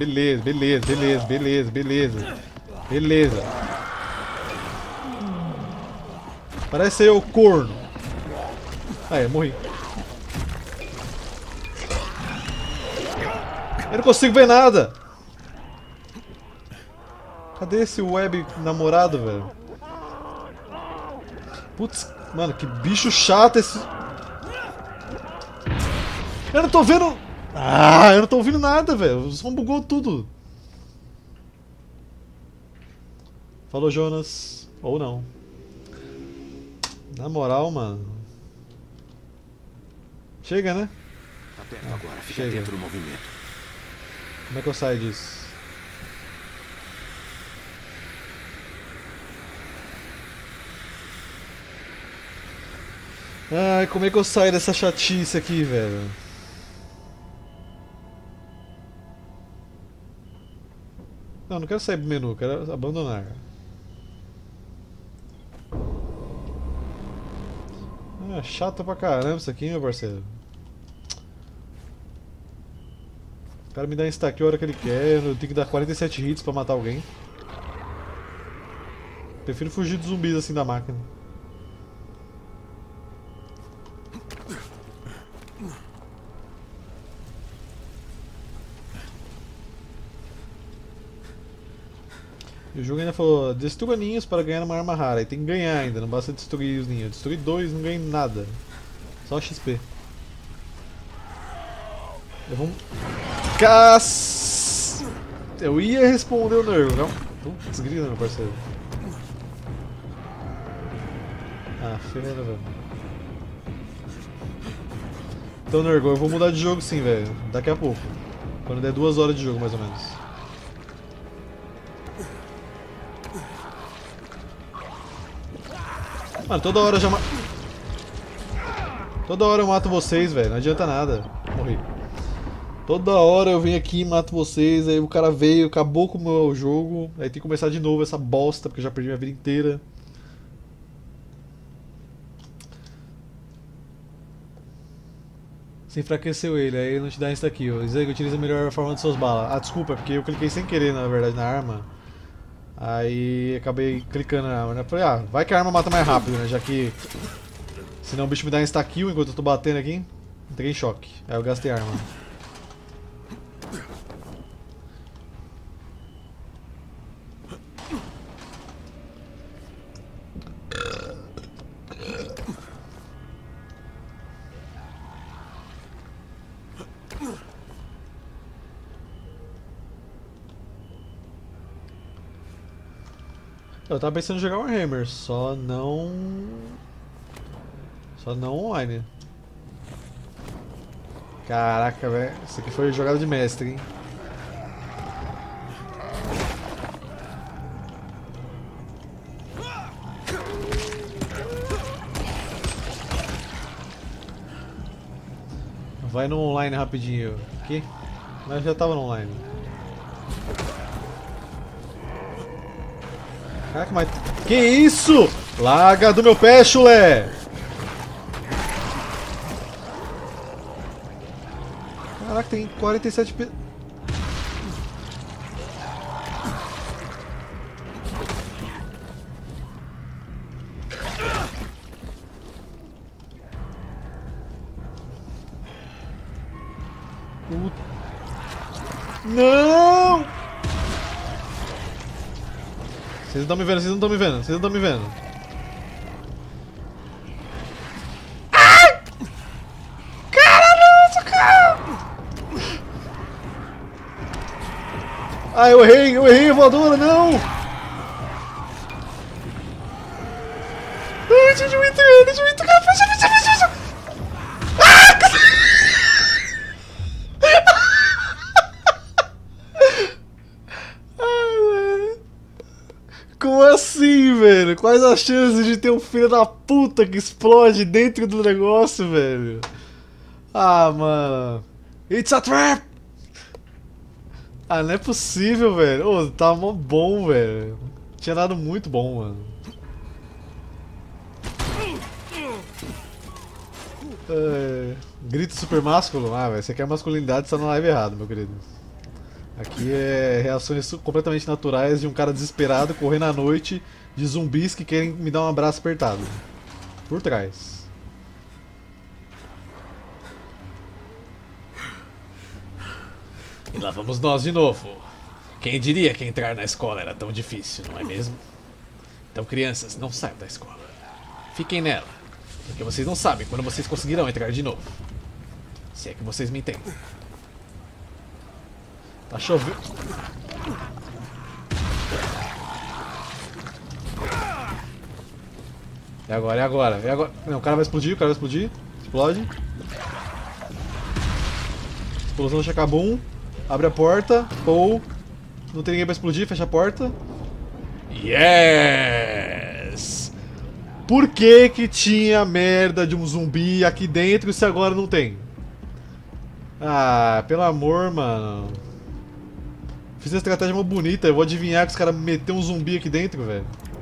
Parece eu, corno. Ah, eu morri. Eu não consigo ver nada. Cadê esse web namorado, velho? Putz, mano, que bicho chato esse... Eu não tô vendo... Ah, eu não tô ouvindo nada, velho. O som bugou tudo. Falou, Jonas. Ou não. Na moral, mano. Chega, né? Tá perto agora, fica chega. dentro do movimento. Como é que eu saio disso? Ai, como é que eu saio dessa chatice aqui, velho? Não, não quero sair do menu, quero abandonar. Ah, chato pra caramba isso aqui, meu parceiro. O cara me dá insta-kill a hora que ele quer, eu tenho que dar 47 hits pra matar alguém. Prefiro fugir dos zumbis assim da máquina. E o jogo ainda falou, destrua ninhos para ganhar uma arma rara. E tem que ganhar ainda, não basta destruir os ninhos. Eu destruí 2, não ganhei nada. Só XP. Eu vou... Eu ia responder o Nervo, não? Putz, grita, meu parceiro. Ah, feira, velho. Então, Nergo, eu vou mudar de jogo sim, velho. Daqui a pouco. Quando der 2 horas de jogo, mais ou menos. Mano, toda hora eu já Toda hora eu mato vocês, velho. Não adianta nada. Morri. Toda hora eu venho aqui e mato vocês. Aí o cara veio, acabou com o meu jogo. Aí tem que começar de novo essa bosta, porque eu já perdi minha vida inteira. Você enfraqueceu ele, aí ele não te dá insta-kill. Isso aí que utiliza a melhor forma de suas balas. Ah, desculpa, é porque eu cliquei sem querer, na verdade, na arma. Aí acabei clicando na arma, né? Falei, ah, vai que a arma mata mais rápido, né? Já que... Senão o bicho me dá insta-kill enquanto eu tô batendo aqui. Entrei em choque. Aí eu gastei a arma. Eu tava pensando em jogar Warhammer, só não online. Caraca, velho, isso aqui foi jogada de mestre, hein? Vai no online rapidinho. Aqui? Mas já tava no online. Caraca, mas... Que isso? Larga do meu pé, chulé! Caraca, tem 47 p... Não! Vocês não estão me vendo, vocês não estão me vendo, vocês não estão me vendo. Ai! Caralho, cara! Ah, eu errei a voadora, não! Ai, deixa eu entrar, fecha! Ah! Como assim, velho? Quais as chances de ter um filho da puta que explode dentro do negócio, velho? Ah, mano. It's a trap! Ah, não é possível, velho. Ô, tá mó bom, velho. Tinha dado muito bom, mano. Grito super másculo? Ah, velho, você quer masculinidade, você tá na live errado, meu querido. Aqui é reações completamente naturais de um cara desesperado correndo à noite de zumbis que querem me dar um abraço apertado. Por trás. E lá vamos nós de novo. Quem diria que entrar na escola era tão difícil, não é mesmo? Então, crianças, não saiam da escola. Fiquem nela. Porque vocês não sabem quando vocês conseguirão entrar de novo. Se é que vocês me entendem. Tá chovendo. É agora, é agora, é agora. Não, o cara vai explodir, o cara vai explodir. Explode. Explosão de Chacabum. Abre a porta. Pou. Não tem ninguém pra explodir, fecha a porta. Yes! Por que que tinha merda de um zumbi aqui dentro se agora não tem? Ah, pelo amor, mano. Fiz uma estratégia muito bonita, eu vou adivinhar que os caras meteram um zumbi aqui dentro, velho.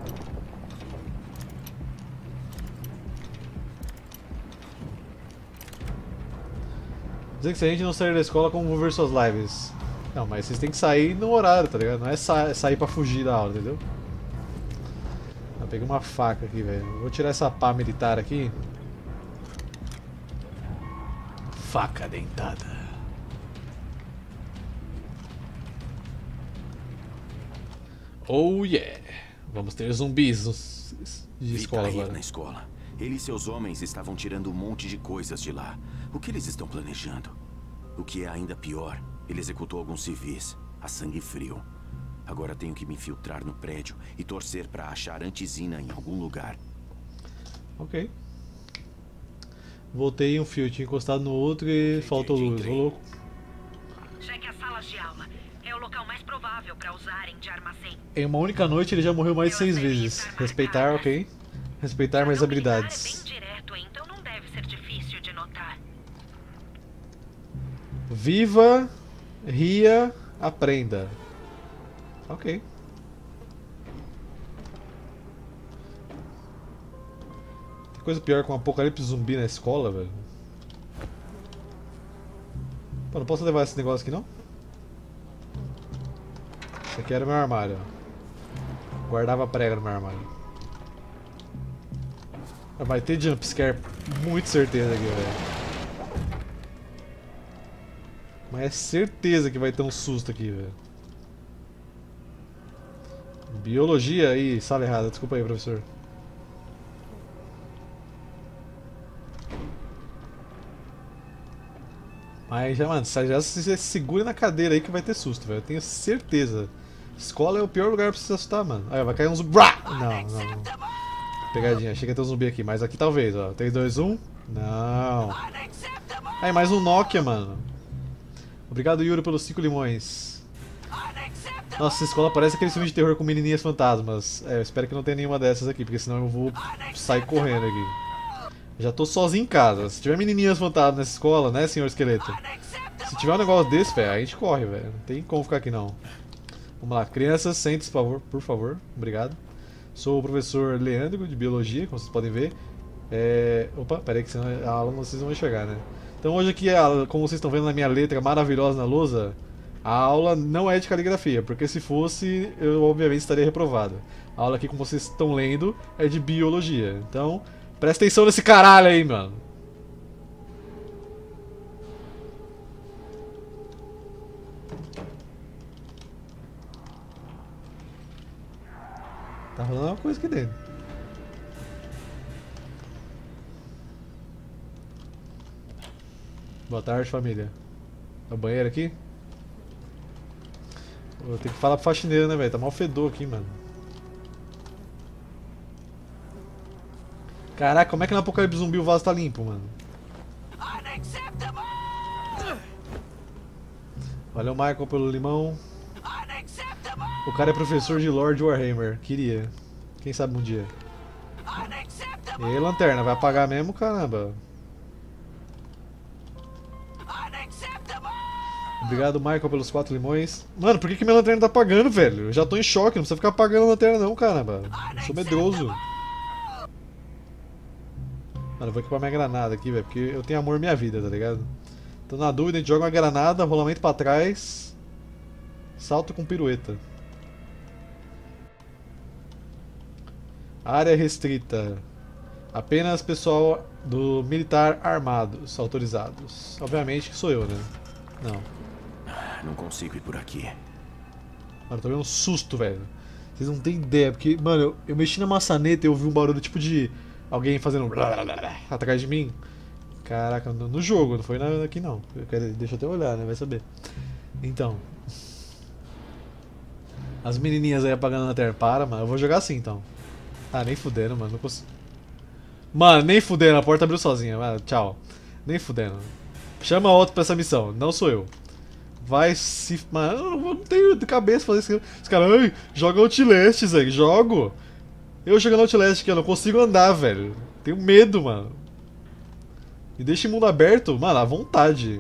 Dizer que se a gente não sair da escola, como vou ver suas lives? Não, mas vocês têm que sair no horário, tá ligado? Não é sair pra fugir da aula, entendeu? Eu peguei uma faca aqui, velho. Vou tirar essa pá militar aqui. Faca dentada. Oh yeah! Vamos ter zumbis de escola agora. Na escola. Ele e seus homens estavam tirando um monte de coisas de lá. O que eles estão planejando? O que é ainda pior, ele executou alguns civis, a sangue frio. Agora tenho que me infiltrar no prédio e torcer para achar Antizina em algum lugar. Ok. Voltei um fio, tinha encostado no outro e faltou luz. Rolou. Cheque as salas de aula. É o local mais provável para usarem de armazém. Em uma única noite ele já morreu mais de 6 vezes. Respeitar, ok. Respeitar minhas habilidades. É bem direto, então não deve ser difícil de notar. Viva, ria, aprenda. Ok. Tem coisa pior que um apocalipse zumbi na escola, velho. Pô, não posso levar esse negócio aqui, não? Esse aqui era meu armário, ó. Guardava prega no meu armário. Vai ter jumpscare, muito certeza aqui, velho. Mas é certeza que vai ter um susto aqui, velho. Biologia aí, sala errada, desculpa aí, professor. Mas já, mano, já se segura na cadeira aí que vai ter susto, velho. Eu tenho certeza. Escola é o pior lugar pra se assustar, mano. Aí, vai cair um zumbi. Não. Pegadinha, achei que ia ter um zumbi aqui, mas aqui talvez, ó. 3, 2, 1. Não. Aí, mais um Nokia, mano. Obrigado, Yuri, pelos 5 limões. Nossa, essa escola parece aquele filme de terror com menininhas fantasmas. É, eu espero que não tenha nenhuma dessas aqui, porque senão eu vou sair correndo aqui. Já tô sozinho em casa. Se tiver menininhas fantasmas nessa escola, né, senhor esqueleto? Se tiver um negócio desse, velho, a gente corre, velho. Não tem como ficar aqui, não. Vamos lá, crianças, sentem-se, por favor. Obrigado. Sou o professor Leandro, de Biologia, como vocês podem ver. Opa, peraí que senão a aula vocês não vão enxergar, né? Então hoje aqui, como vocês estão vendo na minha letra maravilhosa na lousa, a aula não é de caligrafia, porque se fosse, eu obviamente estaria reprovado. A aula aqui, como vocês estão lendo, é de Biologia. Então, presta atenção nesse caralho aí, mano. Tá rolando uma coisa aqui dentro. Boa tarde, família. É o banheiro aqui? Eu tenho que falar pro faxineiro, né, velho? Tá mal fedor aqui, mano. Caraca, como é que no Apocalipse Zumbi o vaso tá limpo, mano? Valeu, Michael, pelo limão. O cara é professor de Lord Warhammer. Queria. Quem sabe um dia. E aí, lanterna, vai apagar mesmo, caramba? Obrigado, Michael, pelos 4 limões. Mano, por que minha lanterna tá apagando, velho? Eu já tô em choque, não precisa ficar apagando a lanterna não, caramba. Eu sou medroso. Mano, eu vou equipar minha granada aqui, velho, porque eu tenho amor à minha vida, tá ligado? Tô na dúvida, a gente joga uma granada, rolamento pra trás, salto com pirueta. Área restrita. Apenas pessoal do militar armados autorizados. Obviamente que sou eu, né? Não. Não consigo ir por aqui. Mano, eu tô vendo um susto, velho. Vocês não tem ideia, porque, mano, eu mexi na maçaneta e eu ouvi um barulho tipo de alguém fazendo atrás de mim. Caraca, no jogo, não foi aqui não. Deixa eu até olhar, né? Vai saber. Então. As menininhas aí apagando a lanterna. Para, mano. Eu vou jogar assim então. Ah, nem fudendo, mano. Não consigo. Mano, nem fudendo. A porta abriu sozinha. Mano, tchau. Nem fudendo. Chama outro pra essa missão. Não sou eu. Vai se... Mano, eu não tenho cabeça pra fazer isso. Os caras, ai, joga Outlast, Zé. Jogo. Eu jogando Outlast aqui, eu não consigo andar, velho. Tenho medo, mano. Me deixa em mundo aberto, mano, à vontade.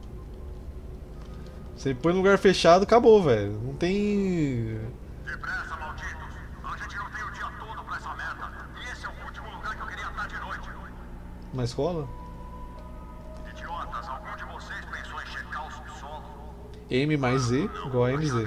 Você põe no lugar fechado, acabou, velho. Não tem... Depressa, malditos. A gente não tem o dia todo pra essa merda. E esse é o último lugar que eu queria estar de noite. Na escola? Idiotas, algum de vocês pensou em checar o subsolo? M mais Z igual a MZ.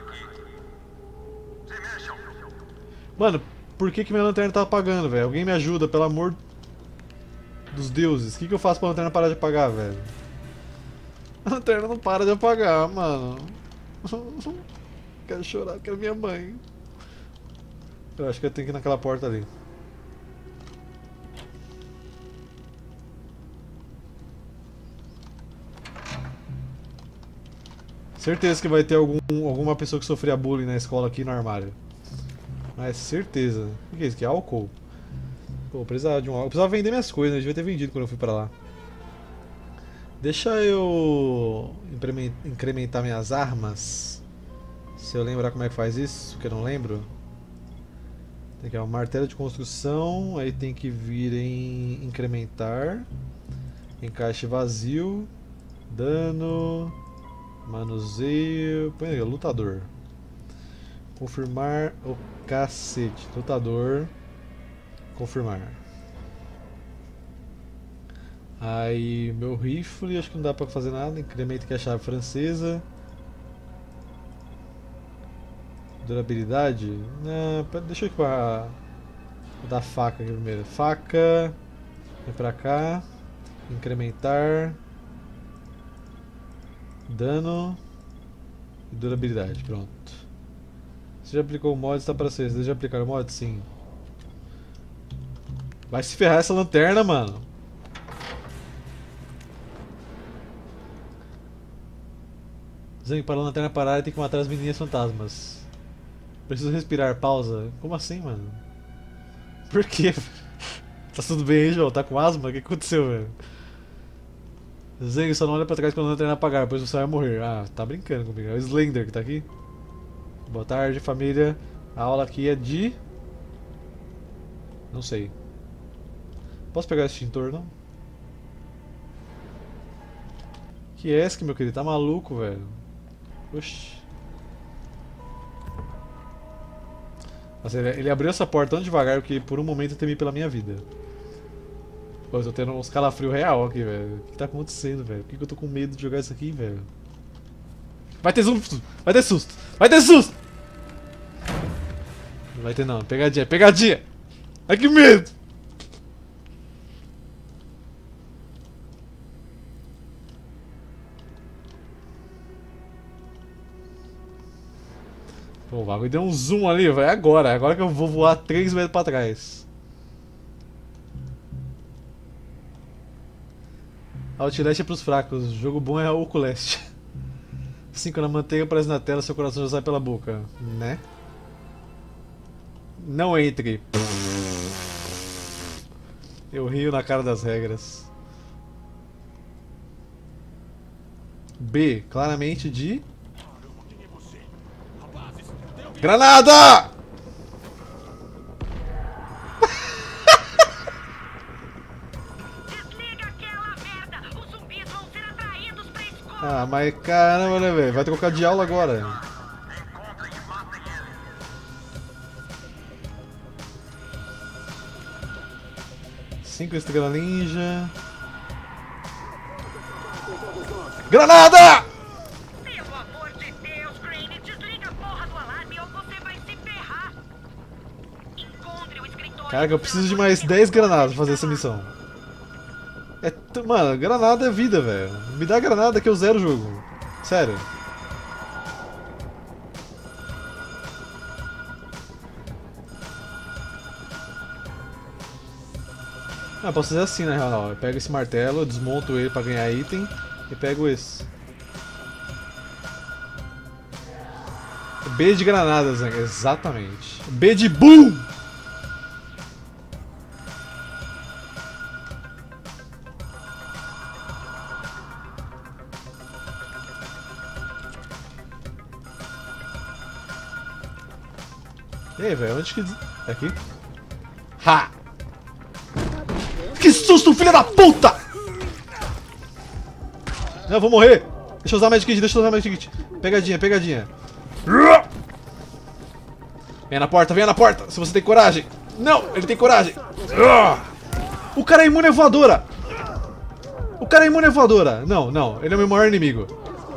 Mano, por que minha lanterna tá apagando, velho? Alguém me ajuda, pelo amor dos deuses. O que eu faço pra lanterna parar de apagar, velho? A lanterna não para de apagar, mano. Quero chorar, quero minha mãe. Eu acho que eu tenho que ir naquela porta ali. Certeza que vai ter alguma pessoa que sofria bullying na escola aqui no armário. Mas certeza. O que é isso aqui? Álcool? Pô, precisava de um álcool. Precisava vender minhas coisas, né? Eu devia ter vendido quando eu fui pra lá. Deixa eu incrementar minhas armas. Se eu lembrar como é que faz isso, que eu não lembro. Tem que ir um martelo de construção, aí tem que vir em incrementar. Encaixe vazio. Dano. Manuseio. Põe aí, lutador. Confirmar o cacete. Lutador. Confirmar. Aí meu rifle, acho que não dá pra fazer nada. Incremento aqui a chave francesa. Durabilidade? Não, deixa eu equipar. Vou dar faca aqui primeiro. Faca. Vem pra cá. Incrementar. Dano. E durabilidade, pronto. Você já aplicou o mod, está para ser. Você já aplicaram o mod? Sim. Vai se ferrar essa lanterna, mano. Zeng, para a lanterna parar, tem que matar as menininhas fantasmas. Preciso respirar, pausa. Como assim, mano? Por quê? Tá tudo bem aí, João? Tá com asma? O que aconteceu, velho? Zeng, só não olha pra trás quando a lanterna apagar, pois você vai morrer. Ah, tá brincando comigo. É o Slender que tá aqui. Boa tarde, família. A aula aqui é de... Não sei. Posso pegar esse extintor, não? Que é esse, meu querido? Tá maluco, velho? Oxi. Nossa, ele abriu essa porta tão devagar que por um momento eu temi pela minha vida. Pô, eu tô tendo uns calafrios real aqui, velho. O que tá acontecendo, velho? Por que eu tô com medo de jogar isso aqui, velho? Vai ter susto! Vai ter susto! Vai ter susto! Não vai ter não. Pegadinha, pegadinha! Ai, que medo! Pô, o bagulho deu um zoom ali, vai agora. Agora que eu vou voar 3 metros pra trás. Outlast é pros fracos. O jogo bom é Oculest. 5 na manteiga, aparece na tela, seu coração já sai pela boca. Né? Não entre. Eu rio na cara das regras. B, claramente de... Granada! Ah, mas caramba, né, velho? Vai trocar de aula agora. Cinco estrelas ninja. Granada! Pelo amor de Deus, Crane, desliga a porra do alarme ou você vai se ferrar. Encontre o escritório. Caraca, eu preciso de mais 10 granadas pra fazer essa missão. Mano, granada é vida, velho. Me dá granada que eu zero o jogo. Sério. Ah, posso fazer assim, na real. Eu pego esse martelo, eu desmonto ele pra ganhar item e pego esse. B de granada, Zang. Exatamente. B de boom! E aí, velho, onde que... É aqui? Ha! Que susto, filha da puta! Não, eu vou morrer! Deixa eu usar Magic Kit, deixa eu usar Magic Kit. Pegadinha, pegadinha. Venha na porta, se você tem coragem. Não, ele tem coragem. O cara é imune à voadora. O cara é imune à voadora. Não, não, ele é o meu maior inimigo.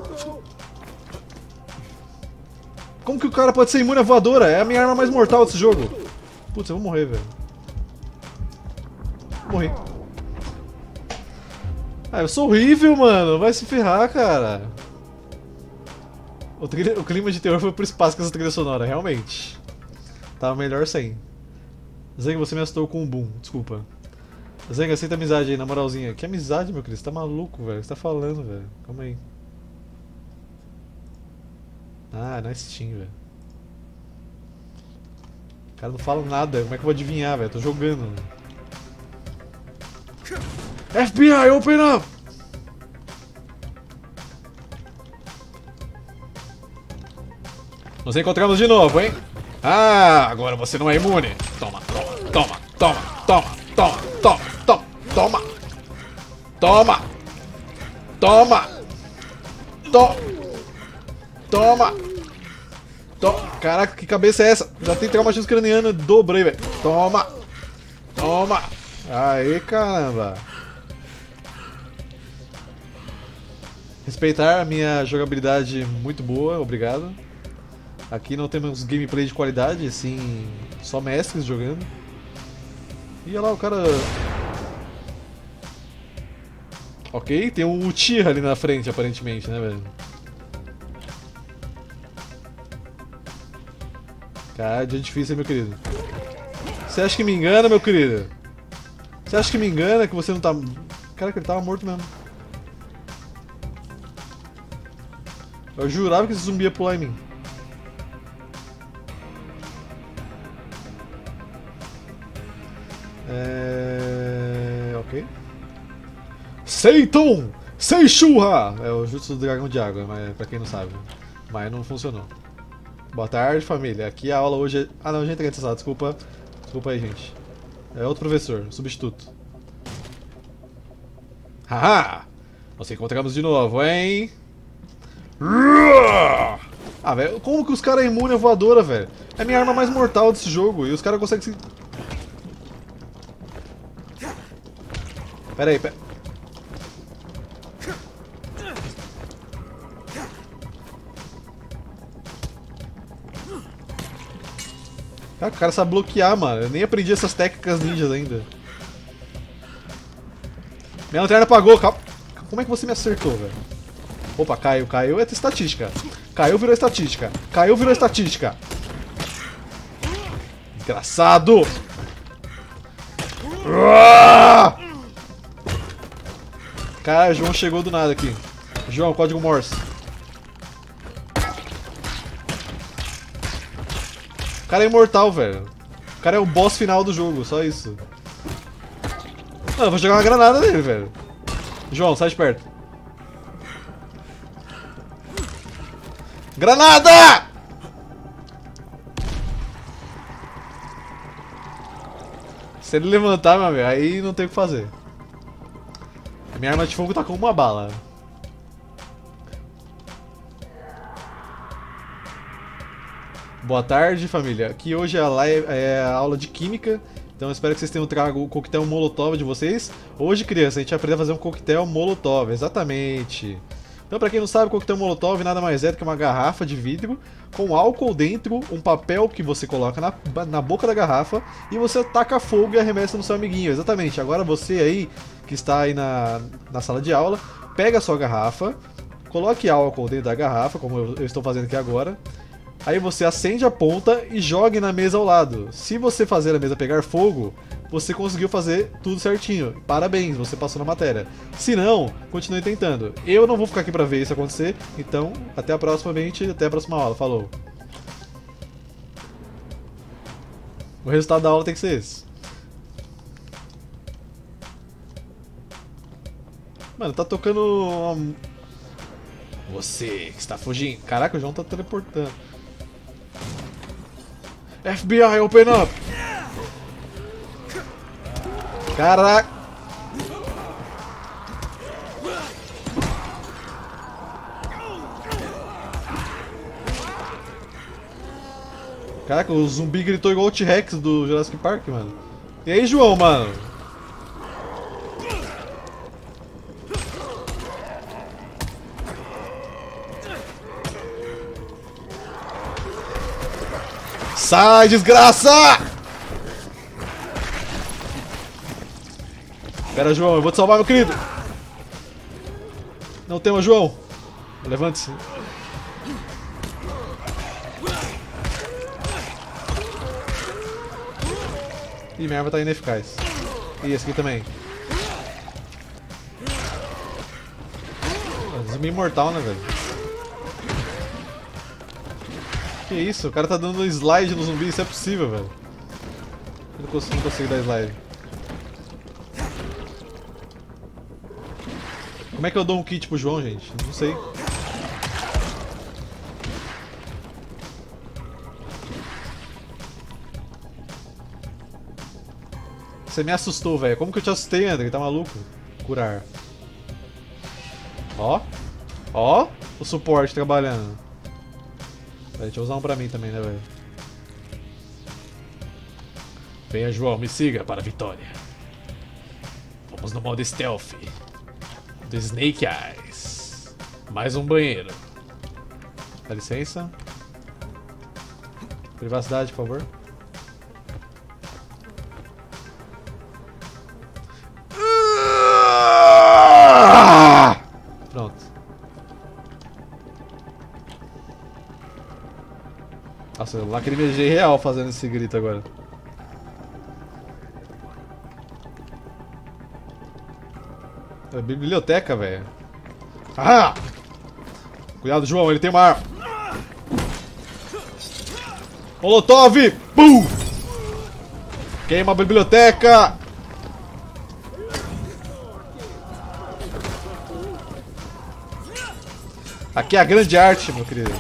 Como que o cara pode ser imune à voadora? É a minha arma mais mortal desse jogo. Putz, eu vou morrer, velho. Morri. Ah, eu sou horrível, mano. Vai se ferrar, cara. O clima de terror foi por espaço com essa trilha sonora, realmente. Tava melhor sem. Zeng, você me assustou com um boom. Desculpa. Zeng, aceita amizade aí, na moralzinha. Que amizade, meu querido? Você tá maluco, velho? O que você tá falando, velho? Calma aí. Ah, na Steam, velho. O cara não fala nada. Como é que eu vou adivinhar, velho? Tô jogando. FBI, open up! Nos encontramos de novo, hein? Ah, agora você não é imune. Toma, toma, toma, toma, toma, toma, toma, toma, toma, toma, toma, toma, toma. Caraca, que cabeça é essa? Já tem traumatismo craniano, dobrei, velho. Toma, toma. Aê, caramba. Respeitar a minha jogabilidade muito boa, obrigado. Aqui não temos gameplay de qualidade, assim, só mestres jogando. E olha lá o cara... Ok, tem um Uchiha ali na frente, aparentemente, né, velho? Cara, dia difícil, hein, meu querido? Você acha que me engana, meu querido? Você acha que me engana que você não tá... Cara, que ele tava morto mesmo. Eu jurava que esse zumbi ia pular em mim. Ok. Seiton! Seishua! É o jutsu do dragão de água, mas pra quem não sabe. Mas não funcionou. Boa tarde, família. Aqui a aula hoje é... Ah não, já entrei nessa sala, desculpa. Desculpa aí, gente. É outro professor, substituto. Haha! Nos encontramos de novo, hein? Ah, velho, como que os caras é imune à voadora, velho? É a minha arma mais mortal desse jogo e os caras conseguem se... Pera aí, pera... Ah, o cara sabe bloquear, mano. Eu nem aprendi essas técnicas ninjas ainda. Minha lanterna apagou, calma. Como é que você me acertou, velho? Opa, caiu, caiu é estatística. Caiu, virou estatística. Caiu, virou estatística. Engraçado! Cara, João chegou do nada aqui. João, código Morse. O cara é imortal, velho. O cara é o boss final do jogo, só isso. Não, eu vou jogar uma granada nele, velho. João, sai de perto. Granada! Se ele levantar, meu amigo, aí não tem o que fazer. A minha arma de fogo tá com uma bala. Boa tarde, família. Aqui hoje é a aula de química. Então eu espero que vocês tenham trago o coquetel Molotov de vocês. Hoje, criança, a gente vai aprender a fazer um coquetel Molotov, exatamente. Então, pra quem não sabe, o coquetel Molotov nada mais é do que uma garrafa de vidro com álcool dentro, um papel que você coloca na boca da garrafa e você taca fogo e arremessa no seu amiguinho. Exatamente. Agora você aí, que está aí na sala de aula, pega a sua garrafa, coloque álcool dentro da garrafa, como eu estou fazendo aqui agora. Aí você acende a ponta e jogue na mesa ao lado. Se você fazer a mesa pegar fogo, você conseguiu fazer tudo certinho. Parabéns, você passou na matéria. Se não, continue tentando. Eu não vou ficar aqui pra ver isso acontecer, então até a próxima, gente. Até a próxima aula. Falou. O resultado da aula tem que ser esse. Mano, tá tocando... Você que está fugindo. Caraca, o João tá teleportando. FBI, open up! Caraca! Caraca, o zumbi gritou igual o T-Rex do Jurassic Park, mano. E aí, João, mano? Sai, desgraça! Pera, João, eu vou te salvar, meu querido. Não tema, João. Levante-se. Ih, minha arma tá ineficaz. E esse aqui também. Zumbi imortal, né, velho? Que isso? O cara tá dando slide no zumbi, isso é possível, velho. Eu não consigo dar slide. Como é que eu dou um kit pro João, gente? Não sei. Você me assustou, velho. Como que eu te assustei, André? Tá maluco? Curar. Ó. Ó. O suporte trabalhando. Deixa eu usar um pra mim também, né, velho? Venha, João, me siga para a vitória. Vamos no modo stealth do Snake Eyes. Mais um banheiro. Dá licença. Privacidade, por favor. Pronto. Nossa, eu lacrimejei real fazendo esse grito agora. É biblioteca, velho. Ah! Cuidado, João, ele tem uma arma. Molotov! Pum! Queima a biblioteca! Aqui é a grande arte, meu querido.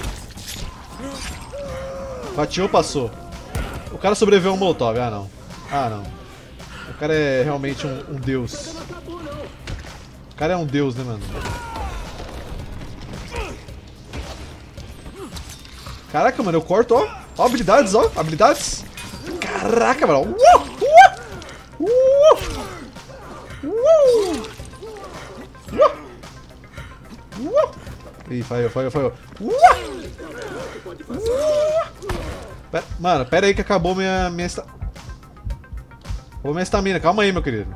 Fatiou, passou. O cara sobreviveu a um molotov. Ah, não. Ah, não. O cara é realmente um deus. O cara é um deus, né, mano? Caraca, mano, eu corto, ó. Ó, habilidades, ó. Habilidades. Caraca, mano. Ih, falhou. Mano, pera aí que acabou minha acabou minha estamina. Calma aí, meu querido.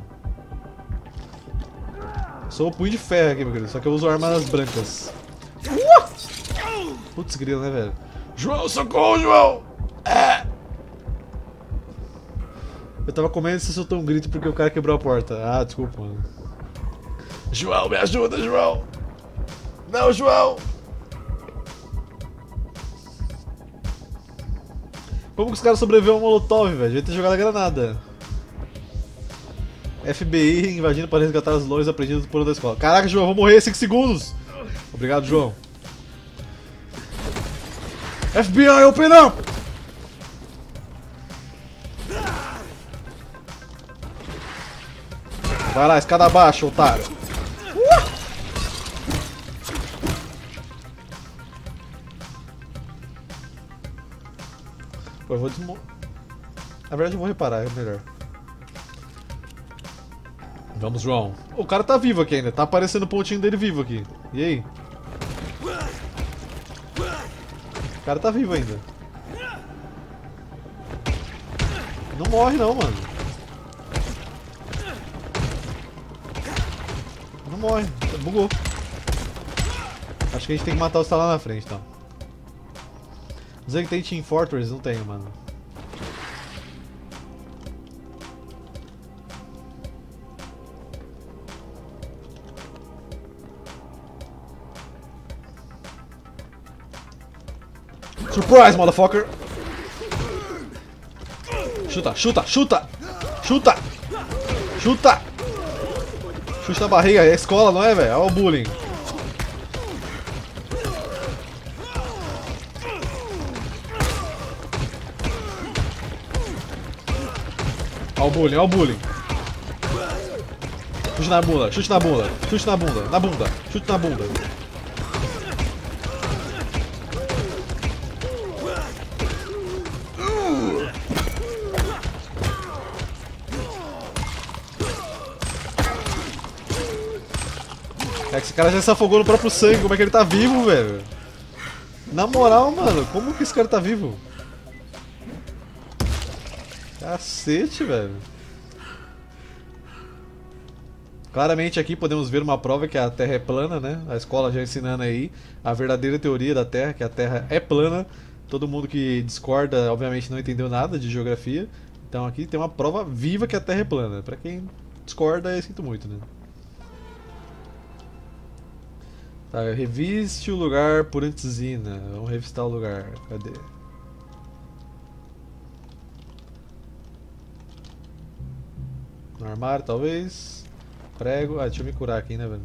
Sou o punho de ferro aqui, meu querido. Só que eu uso armas brancas. Putz, grilo, né, velho? João, socorro, João! É. Eu tava comendo e você soltou um grito porque o cara quebrou a porta. Ah, desculpa, mano. João, me ajuda, João! Não, João! Como que os caras sobreviveram ao molotov, velho? Devia ter jogado a granada. FBI invadindo para resgatar os lojas apreendidos por da escola. Caraca, João, eu vou morrer em 5 segundos! Obrigado, João. FBI, open up! Vai lá, escada abaixo, otário. Pô, eu vou Na verdade eu vou reparar, é melhor. Vamos, João. O cara tá vivo aqui ainda, tá aparecendo o pontinho dele vivo aqui. E aí? O cara tá vivo ainda. Não morre não, mano. Não morre, bugou. Acho que a gente tem que matar os que tá lá na frente, então. Dizer que tem Team Fortress, não tenho, mano. Surprise, motherfucker! Chuta, chuta, chuta! Chuta! Chuta! Chute na barriga, é escola, não é, velho? Olha o bullying. Olha o bullying, olha o bullying. Chute na bunda, chute na bunda, chute na bunda, na bunda, chute na bunda. É que esse cara já se afogou no próprio sangue, como é que ele tá vivo, velho? Na moral, mano, como que esse cara tá vivo? Cacete, velho. Claramente aqui podemos ver uma prova que a Terra é plana, né? A escola já ensinando aí a verdadeira teoria da Terra, que a Terra é plana. Todo mundo que discorda, obviamente, não entendeu nada de geografia. Então aqui tem uma prova viva que a Terra é plana. Pra quem discorda, eu sinto muito, né? Tá, reviste o lugar por antizina. Vamos revistar o lugar. Cadê? No armário, talvez. Prego. Ah, deixa eu me curar aqui, né, velho?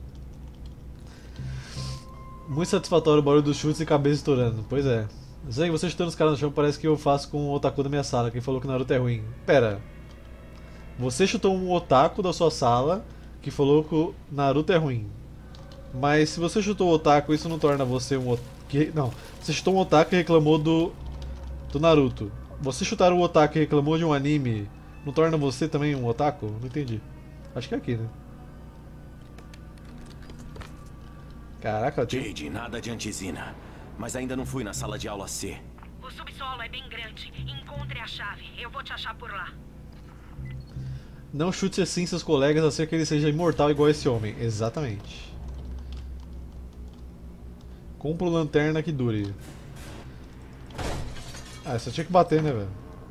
Muito satisfatório o barulho dos chutes e cabeça estourando. Pois é. Zeng, você chutando os caras no chão parece que eu faço com o otaku da minha sala. Quem falou que Naruto é ruim? Pera. Você chutou um otaku da sua sala que falou que o Naruto é ruim. Mas se você chutou o otaku, isso não torna você um otaku. Não, você chutou um otaku e reclamou do Naruto. Você chutar o otaku e reclamou de um anime, não torna você também um otaku? Não entendi. Acho que é aqui, né? Caraca, Jade, nada de antizina. Mas ainda não fui na sala de aula C. O subsolo é bem grande. Encontre a chave. Eu vou te achar por lá. Não chute assim seus colegas a ser que ele seja imortal igual esse homem. Exatamente. Compra uma lanterna que dure. Ah, só tinha que bater, né, velho?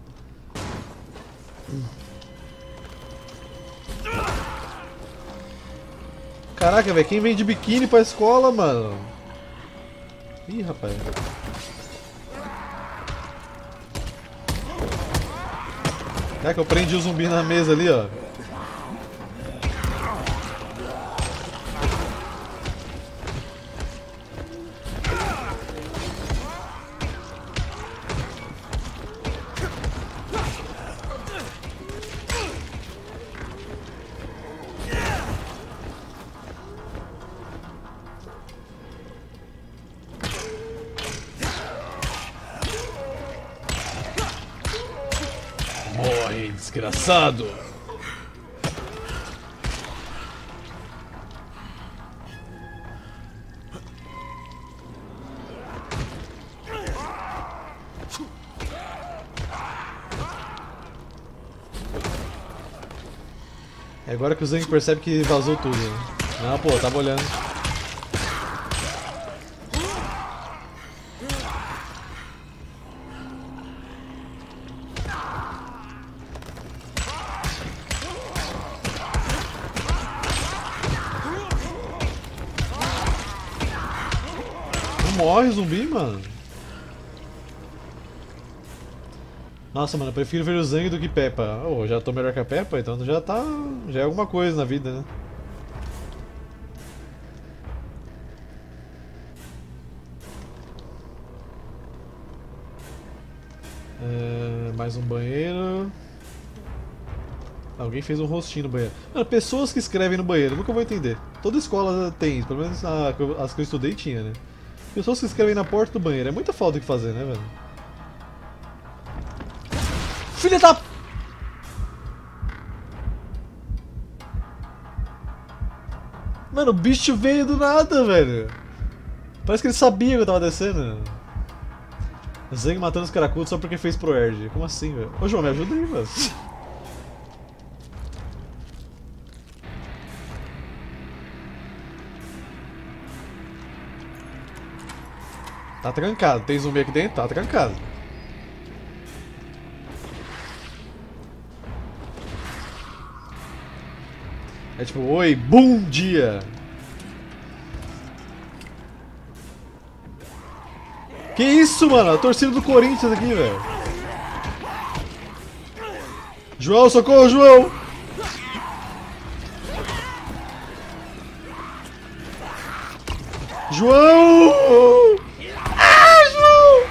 Caraca, velho, quem vem de biquíni pra escola, mano? Ih, rapaz. Caraca, eu prendi o zumbi na mesa ali, ó. Morre, desgraçado! É agora que o Zeng percebe que vazou tudo. Não, pô, tava olhando. Morre zumbi, mano. Nossa, mano, eu prefiro ver o Zang do que Peppa. Oh, já tô melhor que a Peppa, então já tá. Já é alguma coisa na vida, né? Mais um banheiro. Alguém fez um rostinho no banheiro. Mano, pessoas que escrevem no banheiro, nunca vou entender. Toda escola tem isso, pelo menos as que eu estudei tinha, né? Pessoas que escrevem na porta do banheiro. É muita falta o que fazer, né, velho? Filha da... Mano, o bicho veio do nada, velho. Parece que ele sabia que eu tava descendo. Zeng matando os caracudos só porque fez pro Erd. Como assim, velho? Ô, João, me ajuda aí, velho. Tá trancado. Tem zumbi aqui dentro? Tá trancado. É tipo, oi, bom dia! Que isso, mano? A torcida do Corinthians aqui, velho. João, socorro, João! João! Ah, João!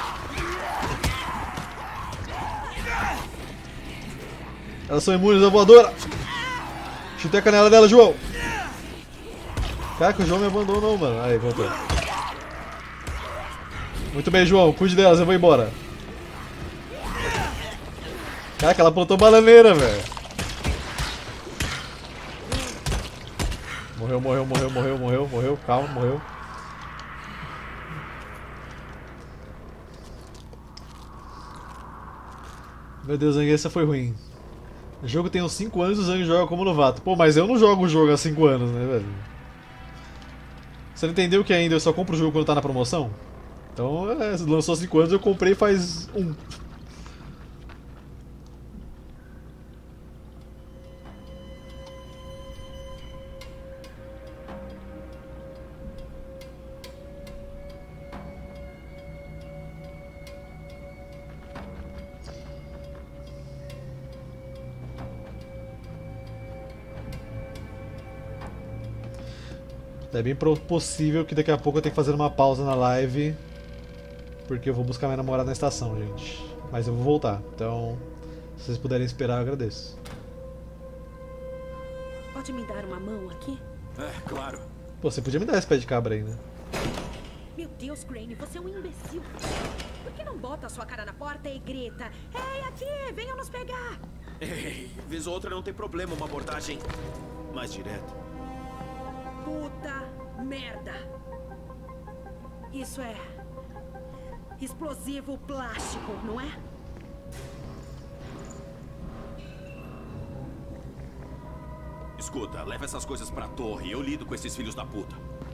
Elas são imunes à voadora. Chutei a canela dela, João. Caraca, o João me abandonou, mano. Aí, voltou. Muito bem, João. Cuide delas, eu vou embora. Caraca, ela plantou bananeira, velho. Morreu. Calma, morreu. Meu Deus, Zang, essa foi ruim. O jogo tem uns 5 anos e o Zang joga como novato. Pô, mas eu não jogo o jogo há 5 anos, né, velho? Você não entendeu que ainda eu só compro o jogo quando tá na promoção? Então, lançou 5 anos, eu comprei faz 1. É bem possível que daqui a pouco eu tenha que fazer uma pausa na live, porque eu vou buscar minha namorada na estação, gente. Mas eu vou voltar, então se vocês puderem esperar, eu agradeço. Pode me dar uma mão aqui? É, claro. Pô, você podia me dar esse pé de cabra aí, né? Meu Deus, Crane, você é um imbecil. Por que não bota a sua cara na porta e grita: Ei, aqui, venham nos pegar! Ei, vez ou outra não tem problema, uma abordagem mais direta. Puta merda! Isso é explosivo plástico, não é? Escuta, leva essas coisas pra torre. Eu lido com esses filhos da puta.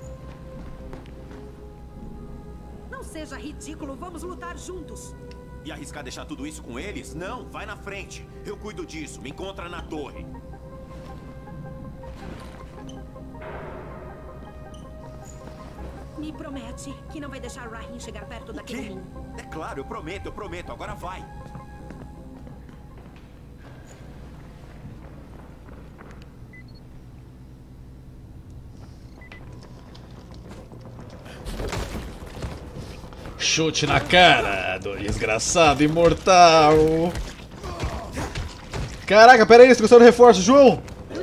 Não seja ridículo, vamos lutar juntos. E arriscar deixar tudo isso com eles? Não, vai na frente. Eu cuido disso. Me encontra na torre. Me promete que não vai deixar Raheem chegar perto daquele ninho. É claro, eu prometo. Agora vai. Chute na cara do desgraçado imortal. Caraca, pera aí, eles trouxeram reforço, João!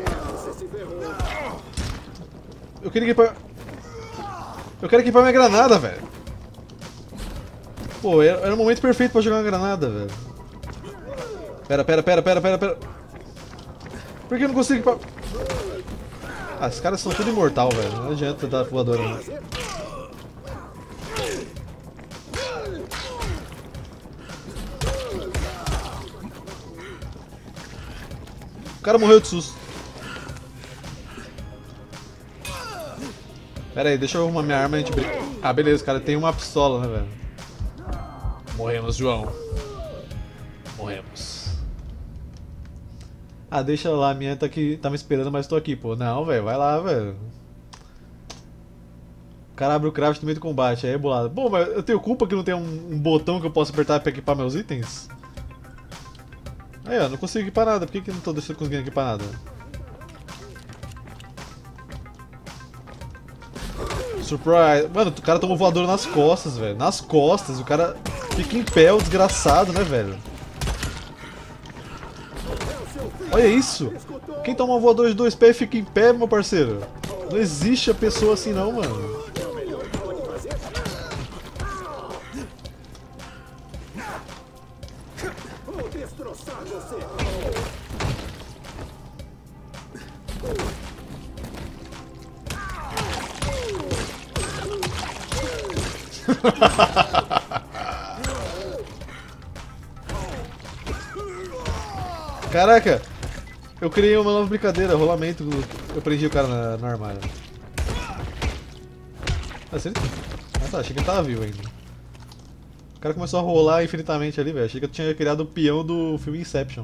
Eu queria equipar minha granada, velho. Pô, era o momento perfeito pra jogar uma granada, velho. Pera. Por que eu não consigo equipar? Ah, esses caras são tudo imortal, velho. Não adianta dar voadora, não. O cara morreu de susto. Pera aí, deixa eu arrumar minha arma e a gente briga. Ah, beleza, o cara tem uma pistola, né, velho? Morremos, João. Morremos. Ah, deixa lá, a minha tá aqui, tá me esperando, mas tô aqui, pô. Não, velho, vai lá, velho. O cara abre o craft no meio do combate, aí é bolado. Bom, mas eu tenho culpa que não tem um botão que eu posso apertar pra equipar meus itens? Aí, ó, não consigo equipar nada. Por que não tô conseguindo equipar nada? Surprise! Mano, o cara tomou voador nas costas, velho. Nas costas, o cara fica em pé, o desgraçado, né, velho? Olha isso! Quem toma uma voadora de 2 pés fica em pé, meu parceiro. Não existe a pessoa assim não, mano. Vou destroçar você. Caraca! Eu criei uma nova brincadeira, rolamento. Eu prendi o cara no armário. Ah, tá, achei que ele tava vivo ainda. O cara começou a rolar infinitamente ali, velho. Achei que eu tinha criado o peão do filme Inception.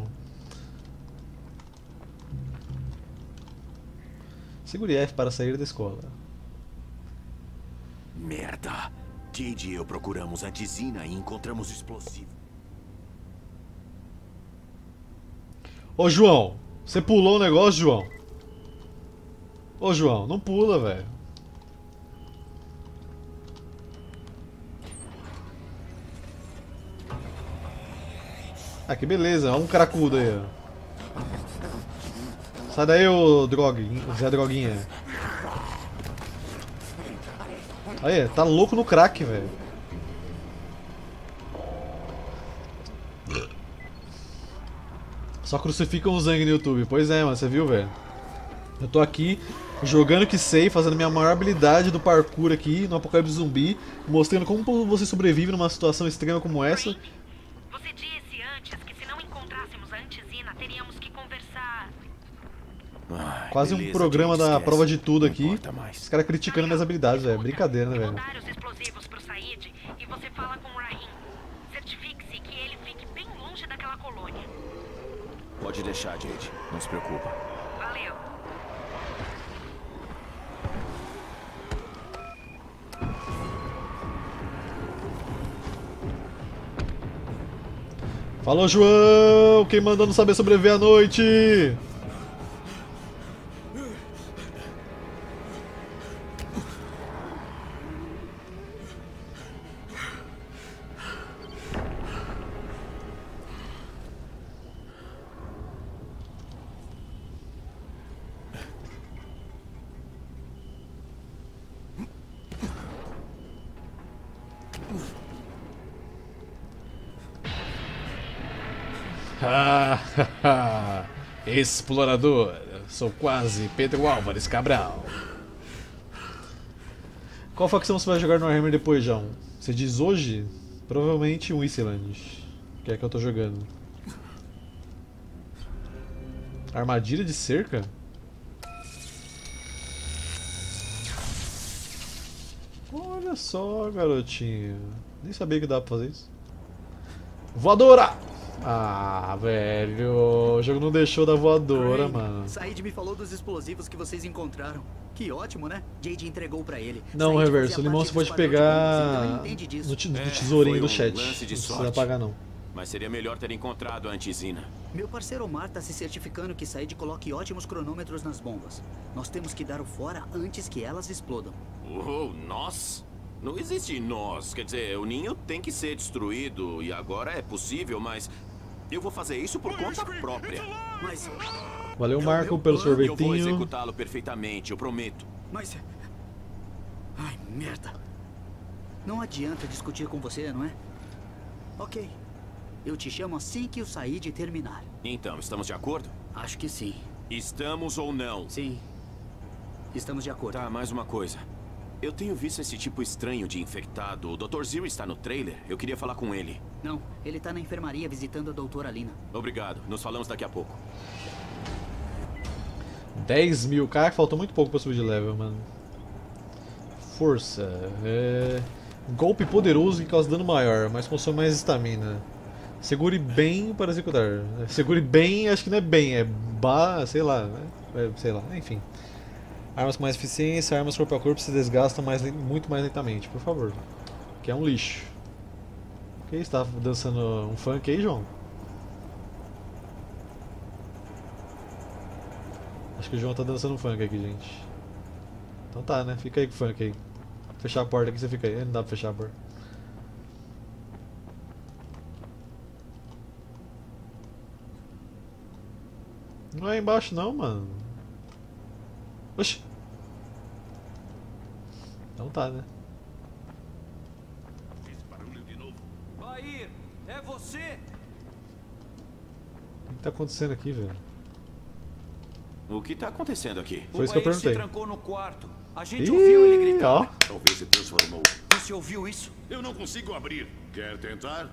Segure F para sair da escola. Merda! Jade e eu procuramos antizina e encontramos explosivo. Ô, João, você pulou o negócio, João? Ô, João, não pula, velho. Ah, que beleza, olha um cracudo aí, ó. Sai daí, ô Zé Droguinha. Aí, tá louco no crack, velho. Só crucificam o Zang no YouTube. Pois é, mano, você viu, velho? Eu tô aqui jogando que sei, fazendo minha maior habilidade do parkour aqui no Apocalipse Zumbi, mostrando como você sobrevive numa situação extrema como essa. Você disse antes que se não encontrássemos a antizina, teríamos que conversar. Quase um programa da prova de tudo aqui. Os caras criticando minhas habilidades, velho. Brincadeira, né, velho? Mandar os explosivos pro Said e você fala com o Rahim. Certifique-se que ele fique bem longe daquela colônia. Pode deixar, Jade. Não se preocupa. Valeu. Falou, João! Quem mandou não saber sobreviver à noite? Explorador, sou quase Pedro Álvares Cabral. Qual facção você vai jogar no Warhammer depois, João? Você diz hoje? Provavelmente o Wasteland, que é que eu tô jogando. Armadilha de cerca? Olha só, garotinho. Nem sabia que dava pra fazer isso. Voadora! Ah, velho, o jogo não deixou da voadora, mano. Said me falou dos explosivos que vocês encontraram. Que ótimo, né? Jade entregou pra ele. Não, Reverso, o limão você pode pegar no tesourinho do chat. Não precisa pagar, não. Mas seria melhor ter encontrado a antizina. Meu parceiro Omar tá se certificando que Said coloque ótimos cronômetros nas bombas. Nós temos que dar o fora antes que elas explodam. Oh, nós? Não existe nós. Quer dizer, o ninho tem que ser destruído e agora é possível, mas eu vou fazer isso por conta própria. Mas... Valeu, Marco, pelo sorvetinho. Eu vou executá-lo perfeitamente, eu prometo. Mas... Ai, merda. Não adianta discutir com você, não é? Ok. Eu te chamo assim que o Said terminar. Então, estamos de acordo? Acho que sim. Estamos ou não? Sim. Estamos de acordo. Tá, mais uma coisa. Eu tenho visto esse tipo estranho de infectado. O Dr. Zero está no trailer? Eu queria falar com ele. Não, ele tá na enfermaria visitando a doutora Lina. Obrigado. Nos falamos daqui a pouco. 10 mil. Cara, faltou muito pouco pra subir de level, mano. Força. Golpe poderoso que causa dano maior, mas consome mais estamina. Segure bem para executar. Segure bem, acho que não é bem, é sei lá, né? Sei lá, enfim. Armas com mais eficiência, armas corpo a corpo se desgastam muito mais lentamente, por favor. Que é um lixo. Que isso, tá dançando um funk aí, João? Acho que o João tá dançando um funk aqui, gente. Então tá, né? Fica aí com o funk aí. Vou fechar a porta aqui, você fica aí. Não dá pra fechar a porta. Não é embaixo não, mano. Oxi. Então tá, né? Bahir, é você? O que tá acontecendo aqui, velho? O que tá acontecendo aqui? Foi isso que eu perguntei. Se trancou no quarto. A gente ouviu ele gritar. Ó. Talvez se transformou. Você ouviu isso? Eu não consigo abrir. Quer tentar?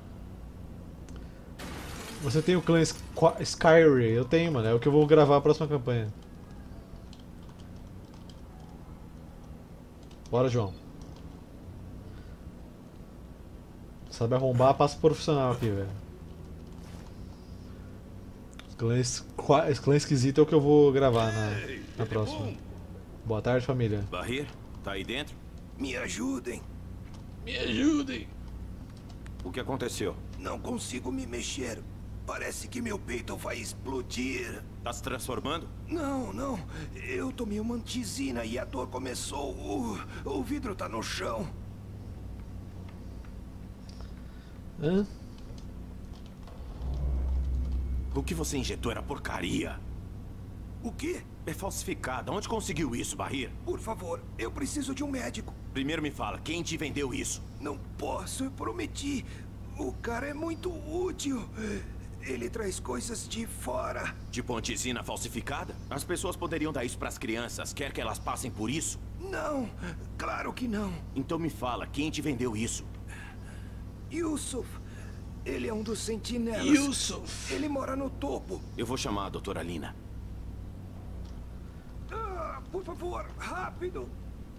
Você tem o clã Skyrim, eu tenho, mano. É o que eu vou gravar a próxima campanha. Bora, João. Sabe arrombar, passa profissional aqui, velho. Esse clã esquisito é o que eu vou gravar na próxima. Boa tarde, família. Bahir, tá aí dentro? Me ajudem. Me ajudem. O que aconteceu? Não consigo me mexer. Parece que meu peito vai explodir. Tá se transformando? Não. Eu tomei uma antizina e a dor começou. O vidro tá no chão. Hã? O que você injetou era porcaria. O quê? É falsificada. Onde conseguiu isso, Bahir? Por favor, eu preciso de um médico. Primeiro me fala, quem te vendeu isso? Não posso, eu prometi. O cara é muito útil. Ele traz coisas de fora. Tipo antizina falsificada? As pessoas poderiam dar isso pras crianças. Quer que elas passem por isso? Não, claro que não. Então me fala, quem te vendeu isso? Yusuf. Ele é um dos sentinelas. Yusuf. Ele mora no topo. Eu vou chamar a doutora Lina. Por favor, rápido.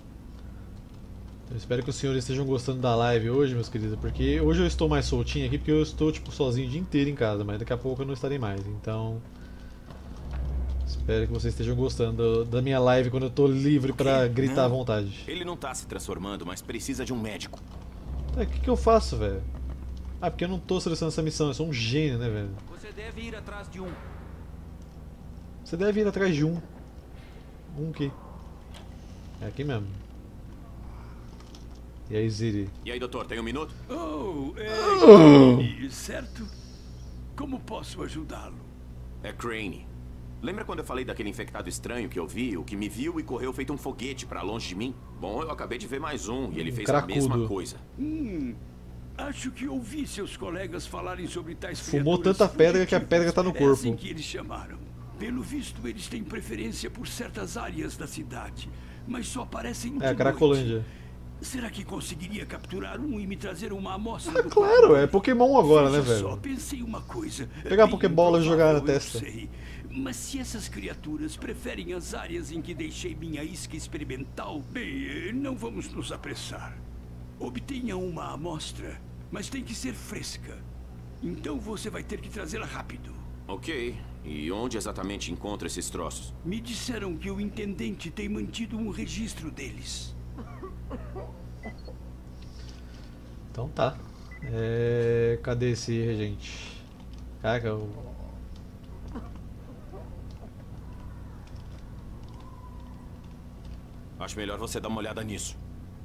Eu espero que os senhores estejam gostando da live hoje, meus queridos, porque hoje eu estou mais soltinho aqui, porque eu estou tipo sozinho o dia inteiro em casa, mas daqui a pouco eu não estarei mais, então espero que vocês estejam gostando da minha live quando eu estou livre para gritar à vontade. Ele não tá se transformando, mas precisa de um médico. O que eu faço, velho? Ah, porque eu não tô selecionando essa missão, eu sou um gênio, né, velho? Você deve ir atrás de um. Você deve ir atrás de um. Um que? É aqui mesmo. E aí, Ziri? E aí, doutor, tem um minuto? Certo? Como posso ajudá-lo? É Crane. Lembra quando eu falei daquele infectado estranho que eu vi, o que me viu e correu feito um foguete pra longe de mim? Bom, eu acabei de ver mais um e ele fez a mesma coisa. Acho que ouvi seus colegas falarem sobre tais Fumou tanta pedra que a pedra tá no corpo. É assim que eles chamaram. Pelo visto, eles têm preferência por certas áreas da cidade, mas só aparecem de a Cracolândia. Será que conseguiria capturar um e me trazer uma amostra? Claro, é Pokémon agora, né, velho? Só pensei uma coisa. Pegar a Pokébola e jogar na testa. Sei. Mas se essas criaturas preferem as áreas em que deixei minha isca experimental, bem, não vamos nos apressar. Obtenha uma amostra, mas tem que ser fresca. Então você vai ter que trazê-la rápido. Ok. E onde exatamente encontro esses troços? Me disseram que o intendente tem mantido um registro deles. Então tá. Cadê esse regente? Caraca, eu... Acho melhor você dar uma olhada nisso.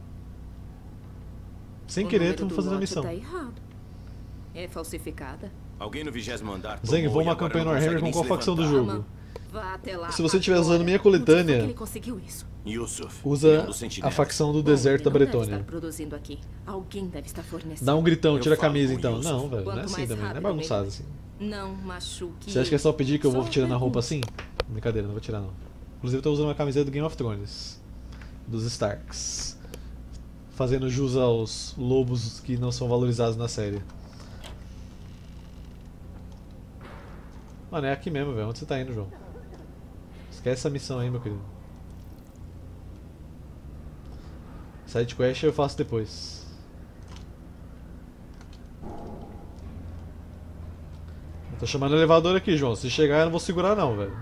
Sem querer, estamos fazendo a missão. Tá errado. É falsificada? Alguém no 20º andar. Zeng, vou uma campanha no Warhammer com qual facção do jogo? Vá até lá. Se você estiver usando minha coletânea, ele conseguiu isso? Yusuf, usa a facção do deserto da Bretônia. Aqui. Alguém deve estar fornecendo. Dá um gritão, tira a camisa então. Não, velho, não é assim também, não é bagunçado assim. Não machuque. Você acha que é só pedir que eu vou tirando a roupa assim? Brincadeira, não vou tirar não. Inclusive eu tô usando uma camiseta do Game of Thrones, dos Starks, fazendo jus aos lobos que não são valorizados na série. Mano, é aqui mesmo, velho. Onde você tá indo, João? Esquece essa missão aí, meu querido. Side quest eu faço depois. Eu tô chamando o elevador aqui, João. Se chegar eu não vou segurar não, velho.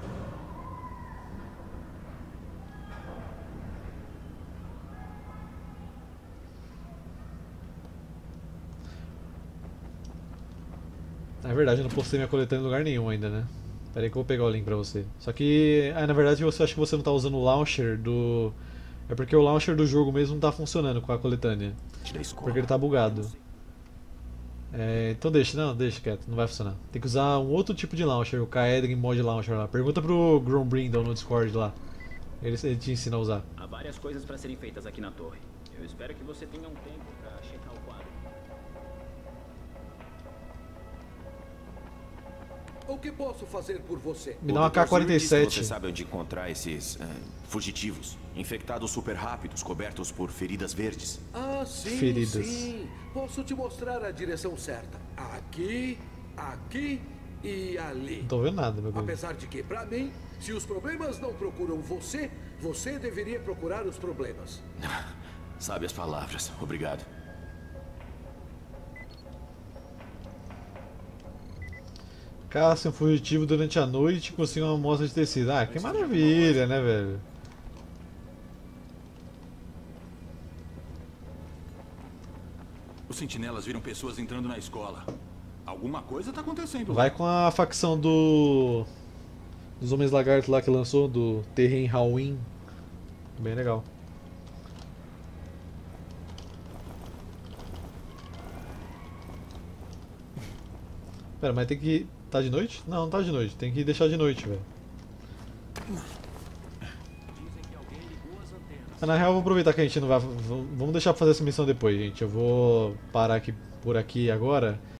Na verdade eu não postei minha coletânea em lugar nenhum ainda, né? Pera aí que eu vou pegar o link pra você. Só que... na verdade você acha que você não tá usando o launcher do... É porque o launcher do jogo mesmo não tá funcionando com a coletânea. Porque ele tá bugado. Então deixa quieto, não vai funcionar. Tem que usar um outro tipo de launcher, o Kaedrin Mod Launcher lá. Pergunta pro Grombrindle no Discord lá. Ele te ensina a usar. Há várias coisas pra serem feitas aqui na torre. Eu espero que você tenha um tempo pra checar o quadro. O que posso fazer por você? Me dá uma K-47. Você sabe onde encontrar esses fugitivos, infectados super rápidos, cobertos por feridas verdes? Ah, sim, feridas. Sim. Posso te mostrar a direção certa. Aqui, aqui e ali. Não tô vendo nada, meu Deus. Apesar de que, pra mim, se os problemas não procuram você, você deveria procurar os problemas. Sabe as palavras. Obrigado. Caça um fugitivo durante a noite e consiga uma amostra de tecido. Ah, que maravilha, né, velho? Os sentinelas viram pessoas entrando na escola. Alguma coisa tá acontecendo. Vai com a facção dos Homens Lagartos lá que lançou, do Terren Halloween. Bem legal. Pera, mas tem que... Tá de noite? Não, não tá de noite. Tem que deixar de noite, velho. Na real, eu vou aproveitar que a gente não vai... Vamos deixar pra fazer essa missão depois, gente. Eu vou parar aqui por aqui agora.